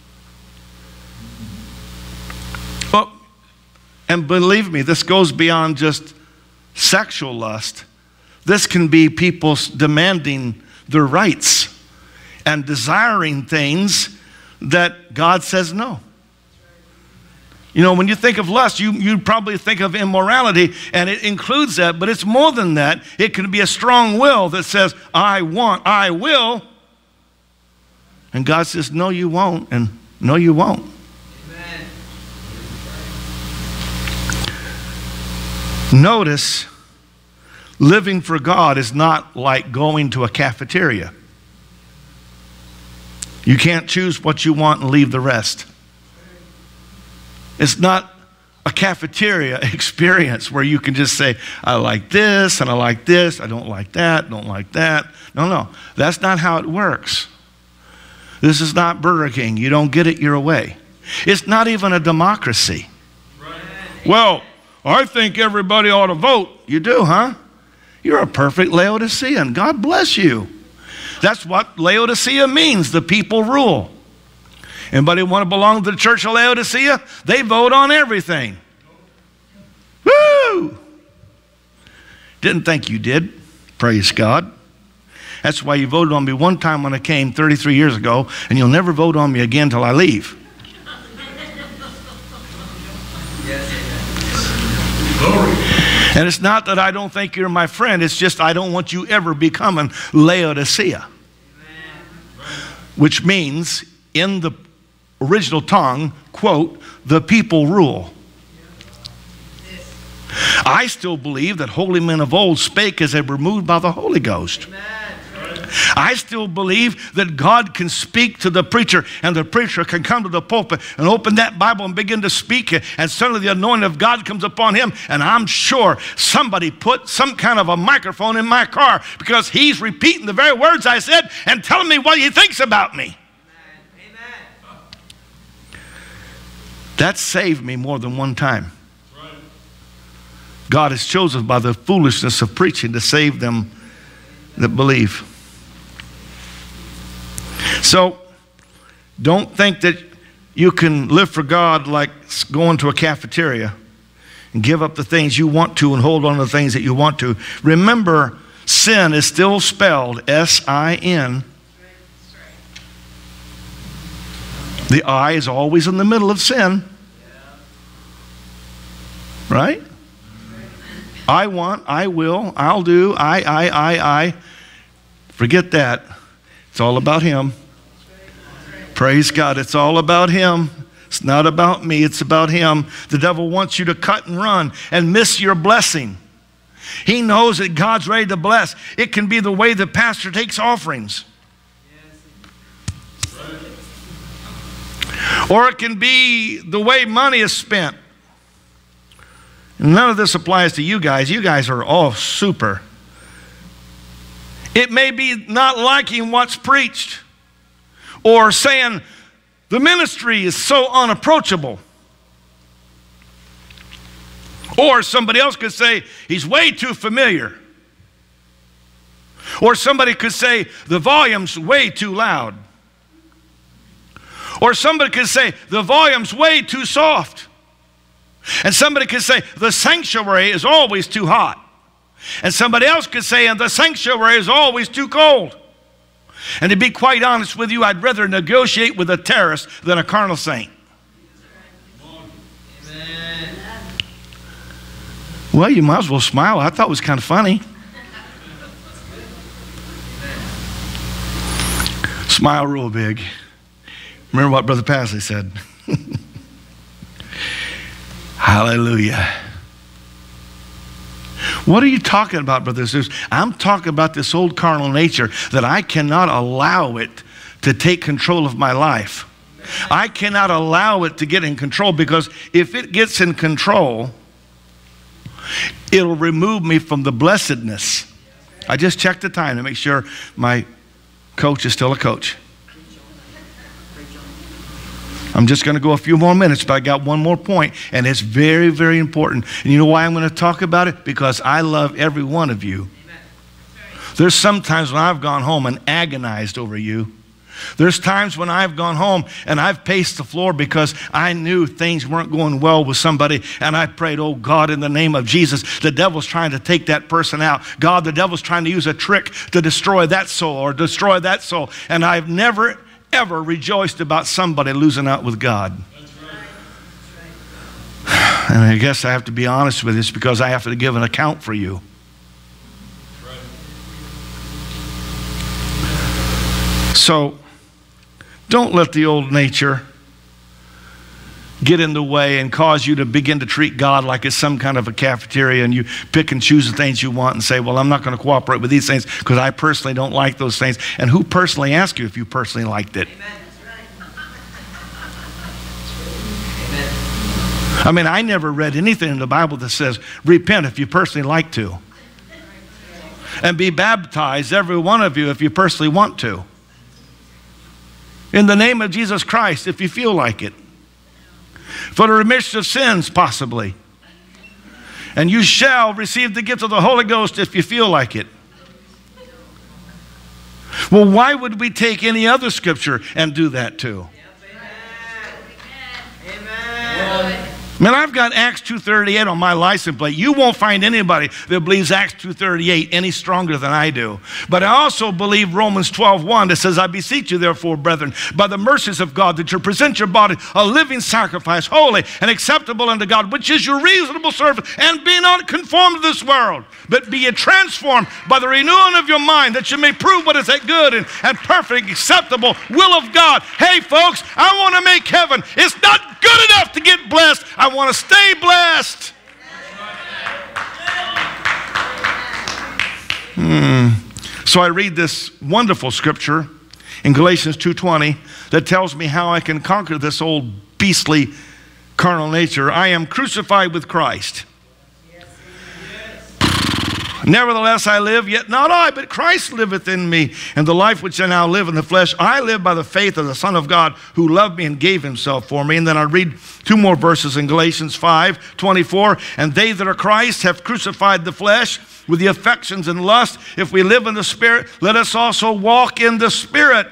Well, and believe me, this goes beyond just sexual lust. This can be people demanding their rights and desiring things that God says no. You know, when you think of lust, you probably think of immorality, and it includes that, but it's more than that. It can be a strong will that says, I want, I will. And God says, no, you won't, and no, you won't. Amen. Notice, living for God is not like going to a cafeteria. You can't choose what you want and leave the rest. It's not a cafeteria experience where you can just say, I like this and I like this, I don't like that, don't like that. No, that's not how it works. This is not Burger King. You don't get it your way. It's not even a democracy. Right. Well, I think everybody ought to vote. You do, huh? You're a perfect Laodicean. God bless you. That's what Laodicea means. The people rule. Anybody want to belong to the church of Laodicea? They vote on everything. Woo! Didn't think you did. Praise God. That's why you voted on me one time when I came 33 years ago, and you'll never vote on me again till I leave. And it's not that I don't think you're my friend. It's just I don't want you ever becoming Laodicea. Which means, in the original tongue, quote, the people rule. I still believe that holy men of old spake as they were moved by the Holy Ghost. I still believe that God can speak to the preacher, and the preacher can come to the pulpit and open that Bible and begin to speak it, and suddenly the anointing of God comes upon him, and I'm sure somebody put some kind of a microphone in my car because he's repeating the very words I said and telling me what he thinks about me. That saved me more than one time. Right. God has chosen by the foolishness of preaching to save them that believe. So, don't think that you can live for God like going to a cafeteria and give up the things you want to and hold on to the things that you want to. Remember, sin is still spelled S-I-N. The I is always in the middle of sin. Right? I want, I will, I'll do, I. Forget that. It's all about him. Praise God. It's all about him. It's not about me. It's about him. The devil wants you to cut and run and miss your blessing. He knows that God's ready to bless. It can be the way the pastor takes offerings. Or it can be the way money is spent. None of this applies to you guys. You guys are all super. It may be not liking what's preached or saying the ministry is so unapproachable. Or somebody else could say he's way too familiar. Or somebody could say the volume's way too loud. Or somebody could say the volume's way too soft. And somebody could say the sanctuary is always too hot. And somebody else could say and the sanctuary is always too cold. And to be quite honest with you, I'd rather negotiate with a terrorist than a carnal saint. Amen. Well, you might as well smile. I thought it was kind of funny. Smile real big. Remember what Brother Pasley said. Hallelujah. What are you talking about, brothers and sisters? I'm talking about this old carnal nature that I cannot allow it to take control of my life. I cannot allow it to get in control, because if it gets in control, it'll remove me from the blessedness. I just checked the time to make sure my coach is still a coach. I'm just going to go a few more minutes, but I got one more point, and it's very, very important. And you know why I'm going to talk about it? Because I love every one of you. There's some times when I've gone home and agonized over you. There's times when I've gone home and I've paced the floor because I knew things weren't going well with somebody, and I prayed, oh God, in the name of Jesus, the devil's trying to take that person out. God, the devil's trying to use a trick to destroy that soul or destroy that soul. And I've never, ever rejoiced about somebody losing out with God. And I guess I have to be honest with this, because I have to give an account for you. So don't let the old nature get in the way and cause you to begin to treat God like it's some kind of a cafeteria, and you pick and choose the things you want and say, well, I'm not going to cooperate with these things because I personally don't like those things. And who personally asked you if you personally liked it? Amen. I mean, I never read anything in the Bible that says repent if you personally like to, and be baptized, every one of you, if you personally want to, in the name of Jesus Christ, if you feel like it, for the remission of sins, possibly. And you shall receive the gift of the Holy Ghost if you feel like it. Well, why would we take any other scripture and do that too? Amen. Man, I've got Acts 2:38 on my license plate. You won't find anybody that believes Acts 2:38 any stronger than I do. But I also believe Romans 12:1 that says, I beseech you therefore, brethren, by the mercies of God, that you present your body a living sacrifice, holy and acceptable unto God, which is your reasonable service. And be not conformed to this world, but be ye transformed by the renewing of your mind, that you may prove what is that good and perfect, acceptable will of God. Hey, folks, I want to make heaven. It's not good enough to get blessed. I want to stay blessed. So I read this wonderful scripture in Galatians 2:20 that tells me how I can conquer this old beastly carnal nature. I am crucified with Christ. Nevertheless I live, yet not I, but Christ liveth in me. And the life which I now live in the flesh, I live by the faith of the Son of God, who loved me and gave himself for me. And then I read two more verses in Galatians 5:24. And they that are Christ have crucified the flesh with the affections and lust. If we live in the Spirit, let us also walk in the Spirit.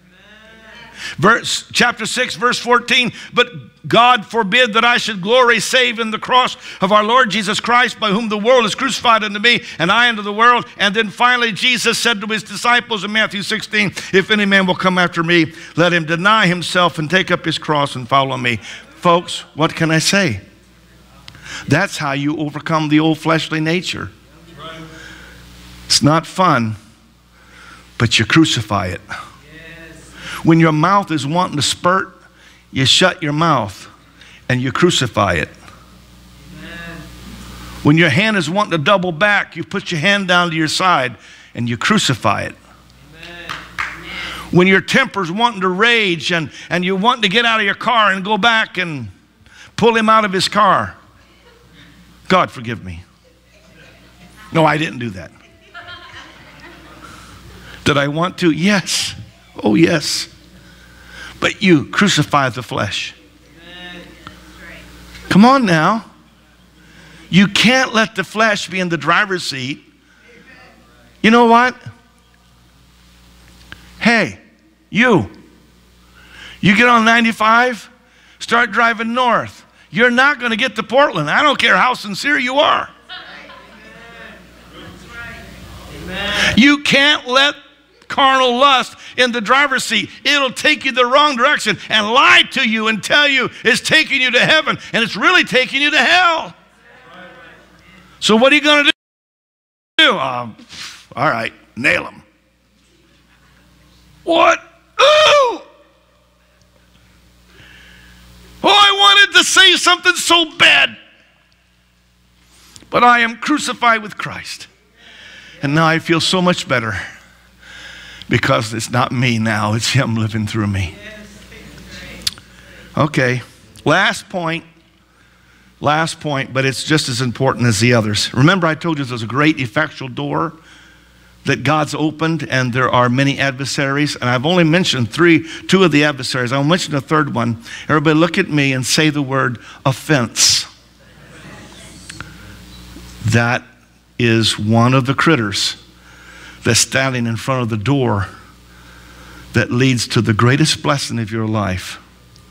Chapter 6, verse 14, but God forbid that I should glory save in the cross of our Lord Jesus Christ, by whom the world is crucified unto me, and I unto the world. And then finally Jesus said to his disciples in Matthew 16, if any man will come after me, let him deny himself and take up his cross and follow me. Folks, what can I say? That's how you overcome the old fleshly nature. It's not fun, but you crucify it. When your mouth is wanting to spurt, you shut your mouth and you crucify it. Amen. When your hand is wanting to double back, you put your hand down to your side and you crucify it. Amen. When your temper's wanting to rage and you're wanting to get out of your car and go back and pull him out of his car, God, forgive me. No, I didn't do that. Did I want to? Yes. Oh, yes. But you crucify the flesh. Come on now. You can't let the flesh be in the driver's seat. You know what? Hey, you get on 95, start driving north. You're not going to get to Portland. I don't care how sincere you are. You can't let carnal lust in the driver's seat. It'll take you the wrong direction and lie to you and tell you it's taking you to heaven, and it's really taking you to hell. So what are you going to do? All right, nail him. What? Ooh! Oh, I wanted to say something so bad. But I am crucified with Christ. And now I feel so much better. Because it's not me now, it's Him living through me. Okay, last point, but it's just as important as the others. Remember I told you there's a great effectual door that God's opened, and there are many adversaries, and I've only mentioned two of the adversaries. I'll mention a third one. Everybody look at me and say the word offense. That is one of the critters that's standing in front of the door that leads to the greatest blessing of your life.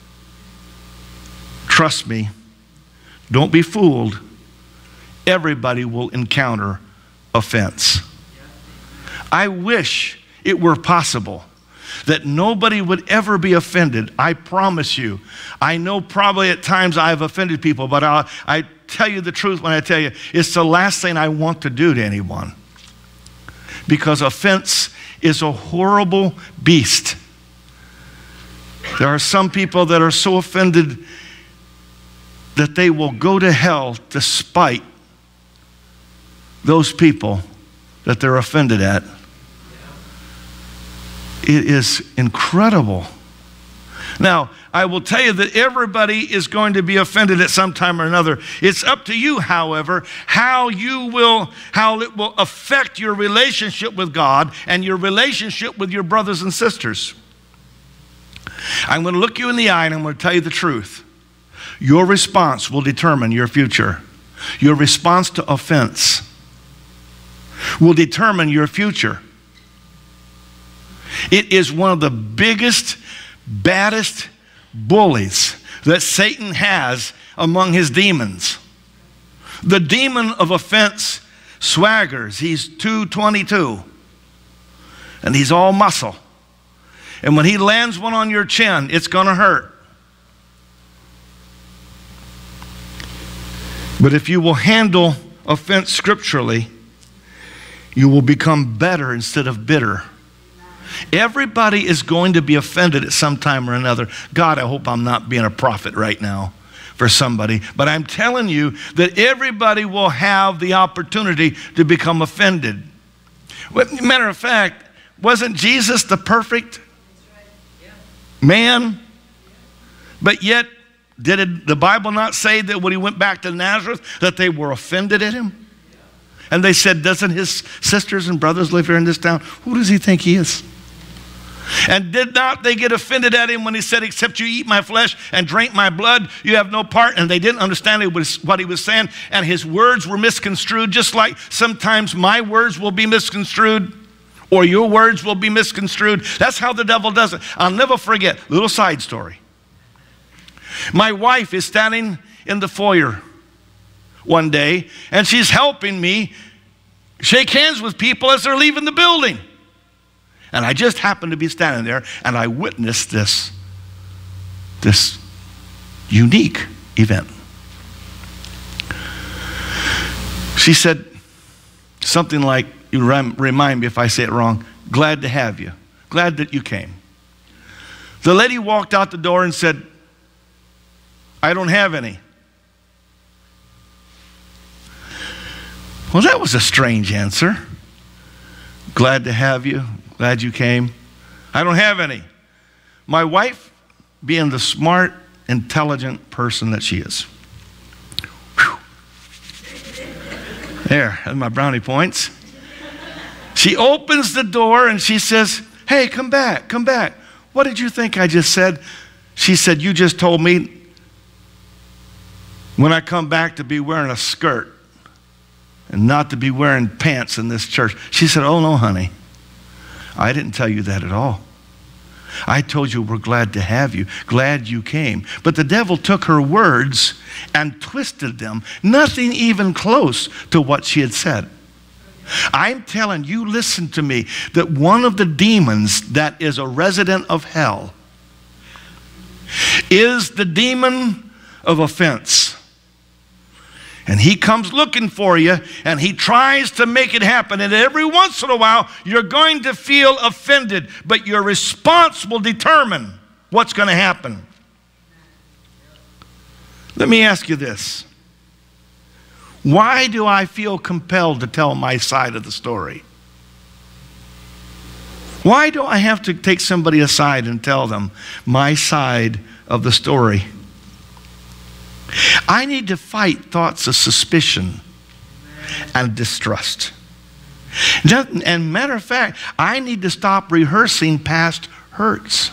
Trust me, don't be fooled. Everybody will encounter offense. I wish it were possible that nobody would ever be offended. I promise you. I know probably at times I've offended people, but I tell you the truth when I tell you, it's the last thing I want to do to anyone. Because offense is a horrible beast. There are some people that are so offended that they will go to hell to spite those people that they're offended at. It is incredible. Now, I will tell you that everybody is going to be offended at some time or another. It's up to you, however, how it will affect your relationship with God and your relationship with your brothers and sisters. I'm going to look you in the eye and I'm going to tell you the truth. Your response will determine your future. Your response to offense will determine your future. It is one of the biggest, baddest bullies that Satan has among his demons. The demon of offense swaggers. He's 222. And he's all muscle. And when he lands one on your chin, it's going to hurt. But if you will handle offense scripturally, you will become better instead of bitter. Everybody is going to be offended at some time or another. God, I hope I'm not being a prophet right now for somebody. But I'm telling you that everybody will have the opportunity to become offended. Matter of fact, wasn't Jesus the perfect man? But yet, did the Bible not say that when he went back to Nazareth that they were offended at him? And they said, doesn't his sisters and brothers live here in this town? Who does he think he is? And did not they get offended at him when he said, except you eat my flesh and drink my blood, you have no part? And they didn't understand what he was saying, and his words were misconstrued, just like sometimes my words will be misconstrued or your words will be misconstrued. That's how the devil does it. I'll never forget, little side story. My wife is standing in the foyer one day, and she's helping me shake hands with people as they're leaving the building. And I just happened to be standing there, and I witnessed this unique event. She said something like, you remind me if I say it wrong, glad to have you. Glad that you came. The lady walked out the door and said, I don't have any. Well, that was a strange answer. Glad to have you. Glad you came. I don't have any. My wife, being the smart, intelligent person that she is. Whew. There, that's my brownie points. She opens the door and she says, hey, come back, come back. What did you think I just said? She said, you just told me when I come back to be wearing a skirt and not to be wearing pants in this church. She said, oh no, honey. I didn't tell you that at all. I told you we're glad to have you, glad you came. But the devil took her words and twisted them, nothing even close to what she had said. I'm telling you, listen to me, that one of the demons that is a resident of hell is the demon of offense. And he comes looking for you, and he tries to make it happen. And every once in a while, you're going to feel offended, but your response will determine what's going to happen. Let me ask you this. Why do I feel compelled to tell my side of the story? Why do I have to take somebody aside and tell them my side of the story? I need to fight thoughts of suspicion and distrust. And matter of fact, I need to stop rehearsing past hurts.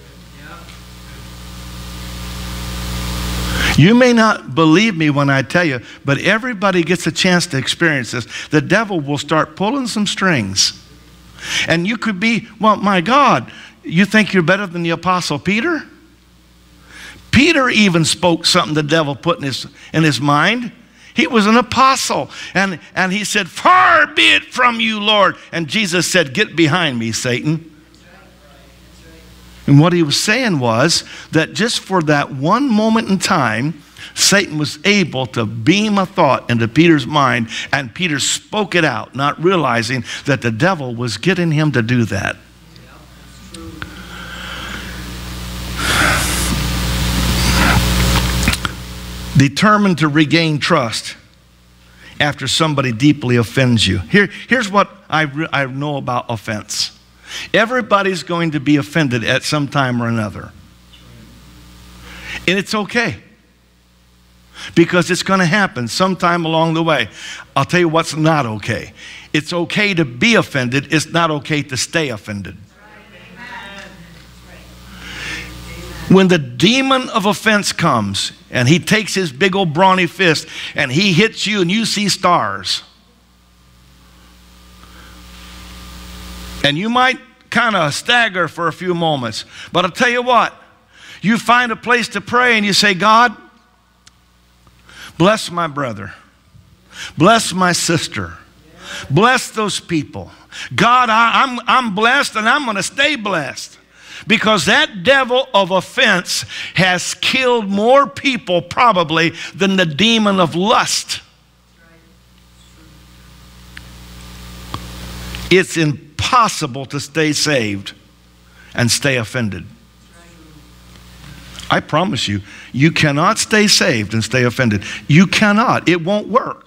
You may not believe me when I tell you, but everybody gets a chance to experience this. The devil will start pulling some strings. And you could be, well, my God, you think you're better than the Apostle Peter? Peter even spoke something the devil put in his mind. He was an apostle. And he said, far be it from you, Lord. And Jesus said, get behind me, Satan. And what he was saying was that just for that one moment in time, Satan was able to beam a thought into Peter's mind, and Peter spoke it out, not realizing that the devil was getting him to do that. Determined to regain trust after somebody deeply offends you. Here's what I know about offense. Everybody's going to be offended at some time or another. And it's okay, because it's going to happen sometime along the way. I'll tell you what's not okay. It's okay to be offended. It's not okay to stay offended. When the demon of offense comes and he takes his big old brawny fist and he hits you and you see stars, and you might kind of stagger for a few moments, but I'll tell you what, you find a place to pray and you say, God, bless my brother, bless my sister, bless those people. God, I'm blessed, and I'm going to stay blessed. Because that devil of offense has killed more people probably than the demon of lust. It's impossible to stay saved and stay offended. I promise you, you cannot stay saved and stay offended. You cannot. It won't work.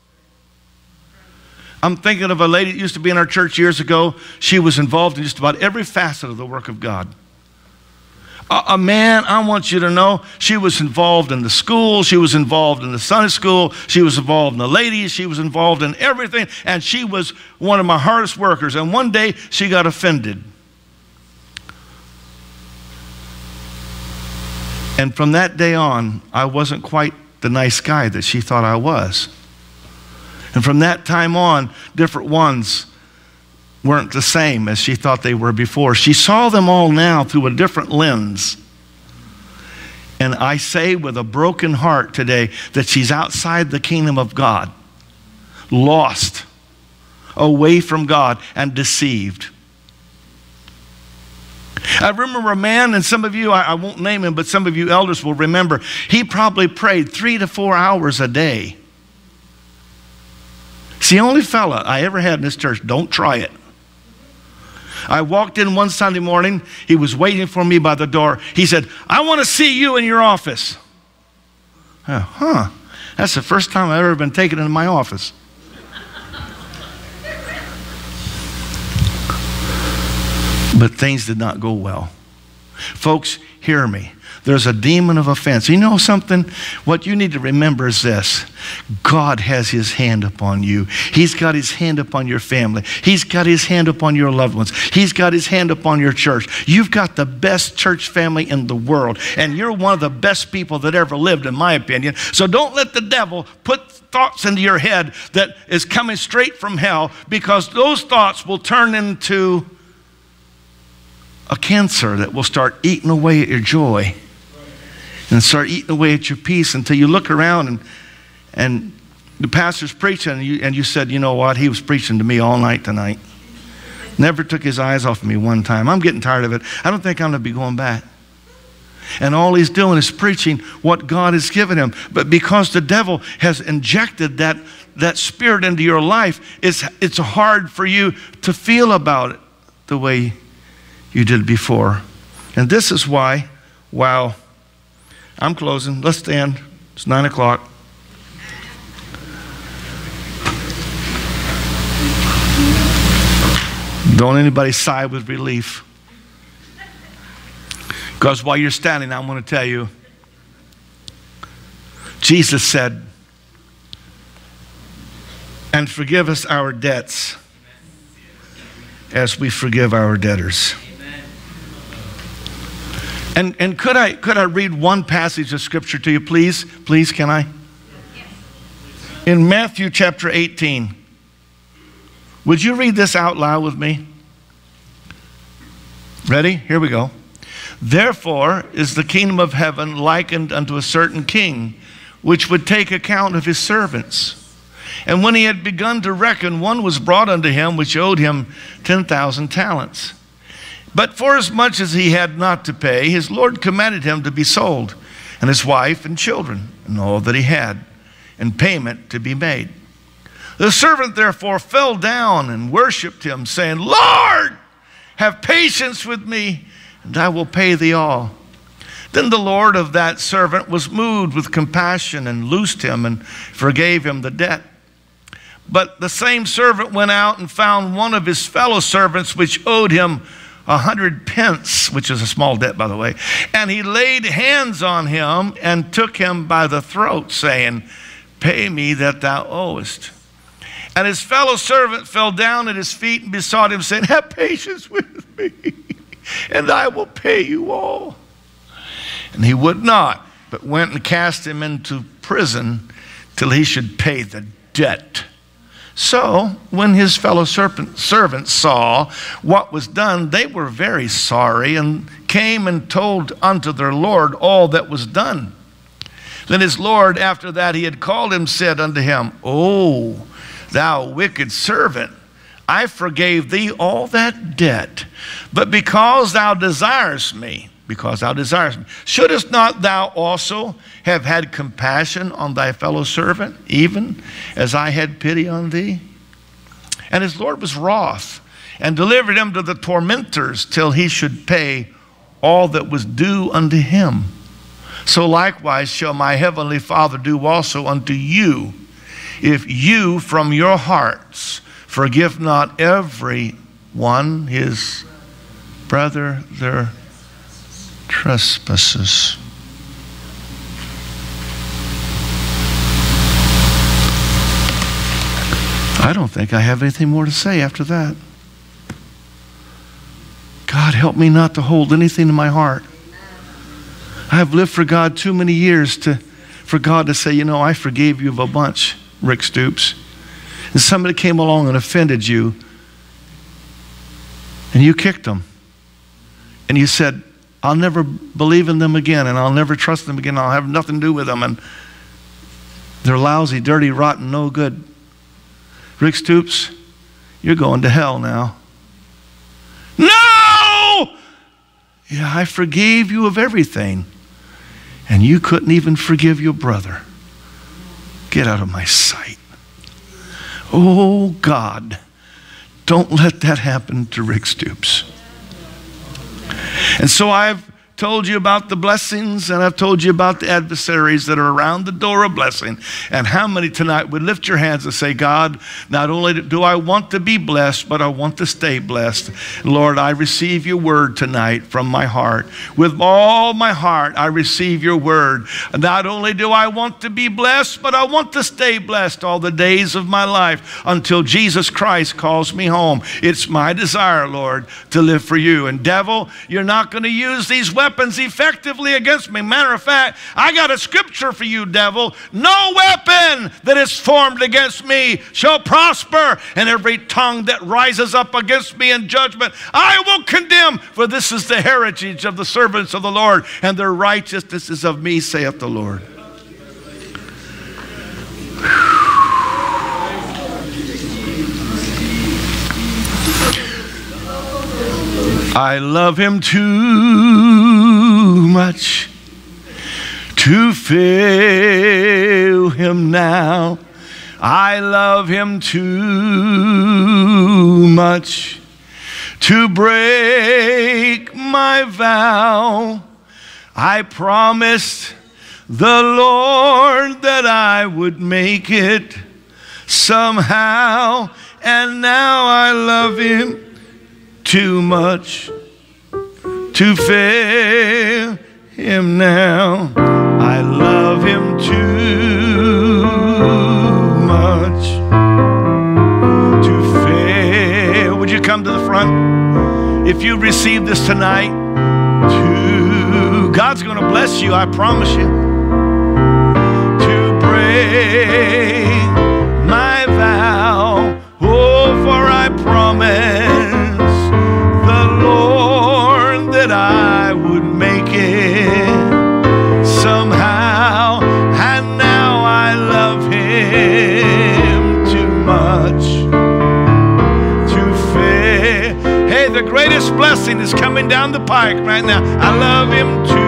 I'm thinking of a lady that used to be in our church years ago. She was involved in just about every facet of the work of God. A man, I want you to know, she was involved in the school. She was involved in the Sunday school. She was involved in the ladies. She was involved in everything. And she was one of my hardest workers. And one day she got offended. And from that day on, I wasn't quite the nice guy that she thought I was. And from that time on, different ones weren't the same as she thought they were before. She saw them all now through a different lens. And I say with a broken heart today that she's outside the kingdom of God, lost, away from God, and deceived. I remember a man, and some of you, I won't name him, but some of you elders will remember, he probably prayed 3 to 4 hours a day. It's the only fella I ever had in this church. Don't try it. I walked in one Sunday morning. He was waiting for me by the door. He said, I want to see you in your office. That's the first time I've ever been taken into my office. But things did not go well. Folks, hear me. there's a demon of offense. You know something? What you need to remember is this. God has his hand upon you. He's got his hand upon your family. He's got his hand upon your loved ones. He's got his hand upon your church. You've got the best church family in the world, and you're one of the best people that ever lived, in my opinion. So don't let the devil put thoughts into your head that is coming straight from hell, because those thoughts will turn into a cancer that will start eating away at your joy and start eating away at your peace until you look around and the pastor's preaching and you said, you know what, he was preaching to me all night tonight. Never took his eyes off of me one time. I'm getting tired of it. I don't think I'm going to be going back. And all he's doing is preaching what God has given him. But because the devil has injected that spirit into your life, it's hard for you to feel about it the way you did before. And this is why, wow, I'm closing. Let's stand. It's 9 o'clock. Don't anybody sigh with relief. Because while you're standing, I'm going to tell you, Jesus said, and forgive us our debts as we forgive our debtors. And could I read one passage of scripture to you, please? Please, can I? In Matthew chapter 18. Would you read this out loud with me? Ready? Here we go. Therefore is the kingdom of heaven likened unto a certain king, which would take account of his servants. And when he had begun to reckon, one was brought unto him which owed him 10,000 talents. But forasmuch as he had not to pay, his Lord commanded him to be sold, and his wife and children, and all that he had, and payment to be made. The servant therefore fell down and worshipped him, saying, Lord, have patience with me, and I will pay thee all. Then the Lord of that servant was moved with compassion, and loosed him, and forgave him the debt. But the same servant went out and found one of his fellow servants, which owed him 100 pence, which is a small debt, by the way. And he laid hands on him and took him by the throat, saying, Pay me that thou owest. And his fellow servant fell down at his feet and besought him, saying, Have patience with me, and I will pay you all. And he would not, but went and cast him into prison till he should pay the debt. So when his fellow servants saw what was done, they were very sorry, and came and told unto their Lord all that was done. Then his Lord, after that he had called him, said unto him, O thou wicked servant, I forgave thee all that debt, but because thou desirest me, shouldest not thou also have had compassion on thy fellow servant, even as I had pity on thee? And his Lord was wroth, and delivered him to the tormentors, till he should pay all that was due unto him. So likewise shall my heavenly Father do also unto you, if you from your hearts forgive not every one his brother their trespasses. I don't think I have anything more to say after that. God, help me not to hold anything in my heart. I have lived for God too many years for God to say, you know, I forgave you of a bunch, Rick Stoops. And somebody came along and offended you, and you kicked them. And you said, I'll never believe in them again, and I'll never trust them again. I'll have nothing to do with them, and they're lousy, dirty, rotten, no good. Rick Stoops, you're going to hell now. No! Yeah, I forgave you of everything, and you couldn't even forgive your brother. Get out of my sight. Oh, God, don't let that happen to Rick Stoops. And so I've told you about the blessings, and I've told you about the adversaries that are around the door of blessing. And how many tonight would lift your hands and say, God, not only do I want to be blessed, but I want to stay blessed. Lord, I receive your word tonight from my heart. With all my heart, I receive your word. Not only do I want to be blessed, but I want to stay blessed all the days of my life until Jesus Christ calls me home. It's my desire, Lord, to live for you. And devil, you're not going to use these weapons effectively against me. Matter of fact, I got a scripture for you, devil. No weapon that is formed against me shall prosper, and every tongue that rises up against me in judgment I will condemn, for this is the heritage of the servants of the Lord, and their righteousness is of me, saith the Lord. I love him too much to fail him now. I love him too much to break my vow. I promised the Lord that I would make it somehow, and now I love him too much to fail him now. I love him too much to fail. Would you come to the front? If you receive this tonight, God's going to bless you, I promise you. To break my vow, oh, for I promise that I would make it somehow, and now I love him too much to fail. Hey, the greatest blessing is coming down the pike right now. I love him too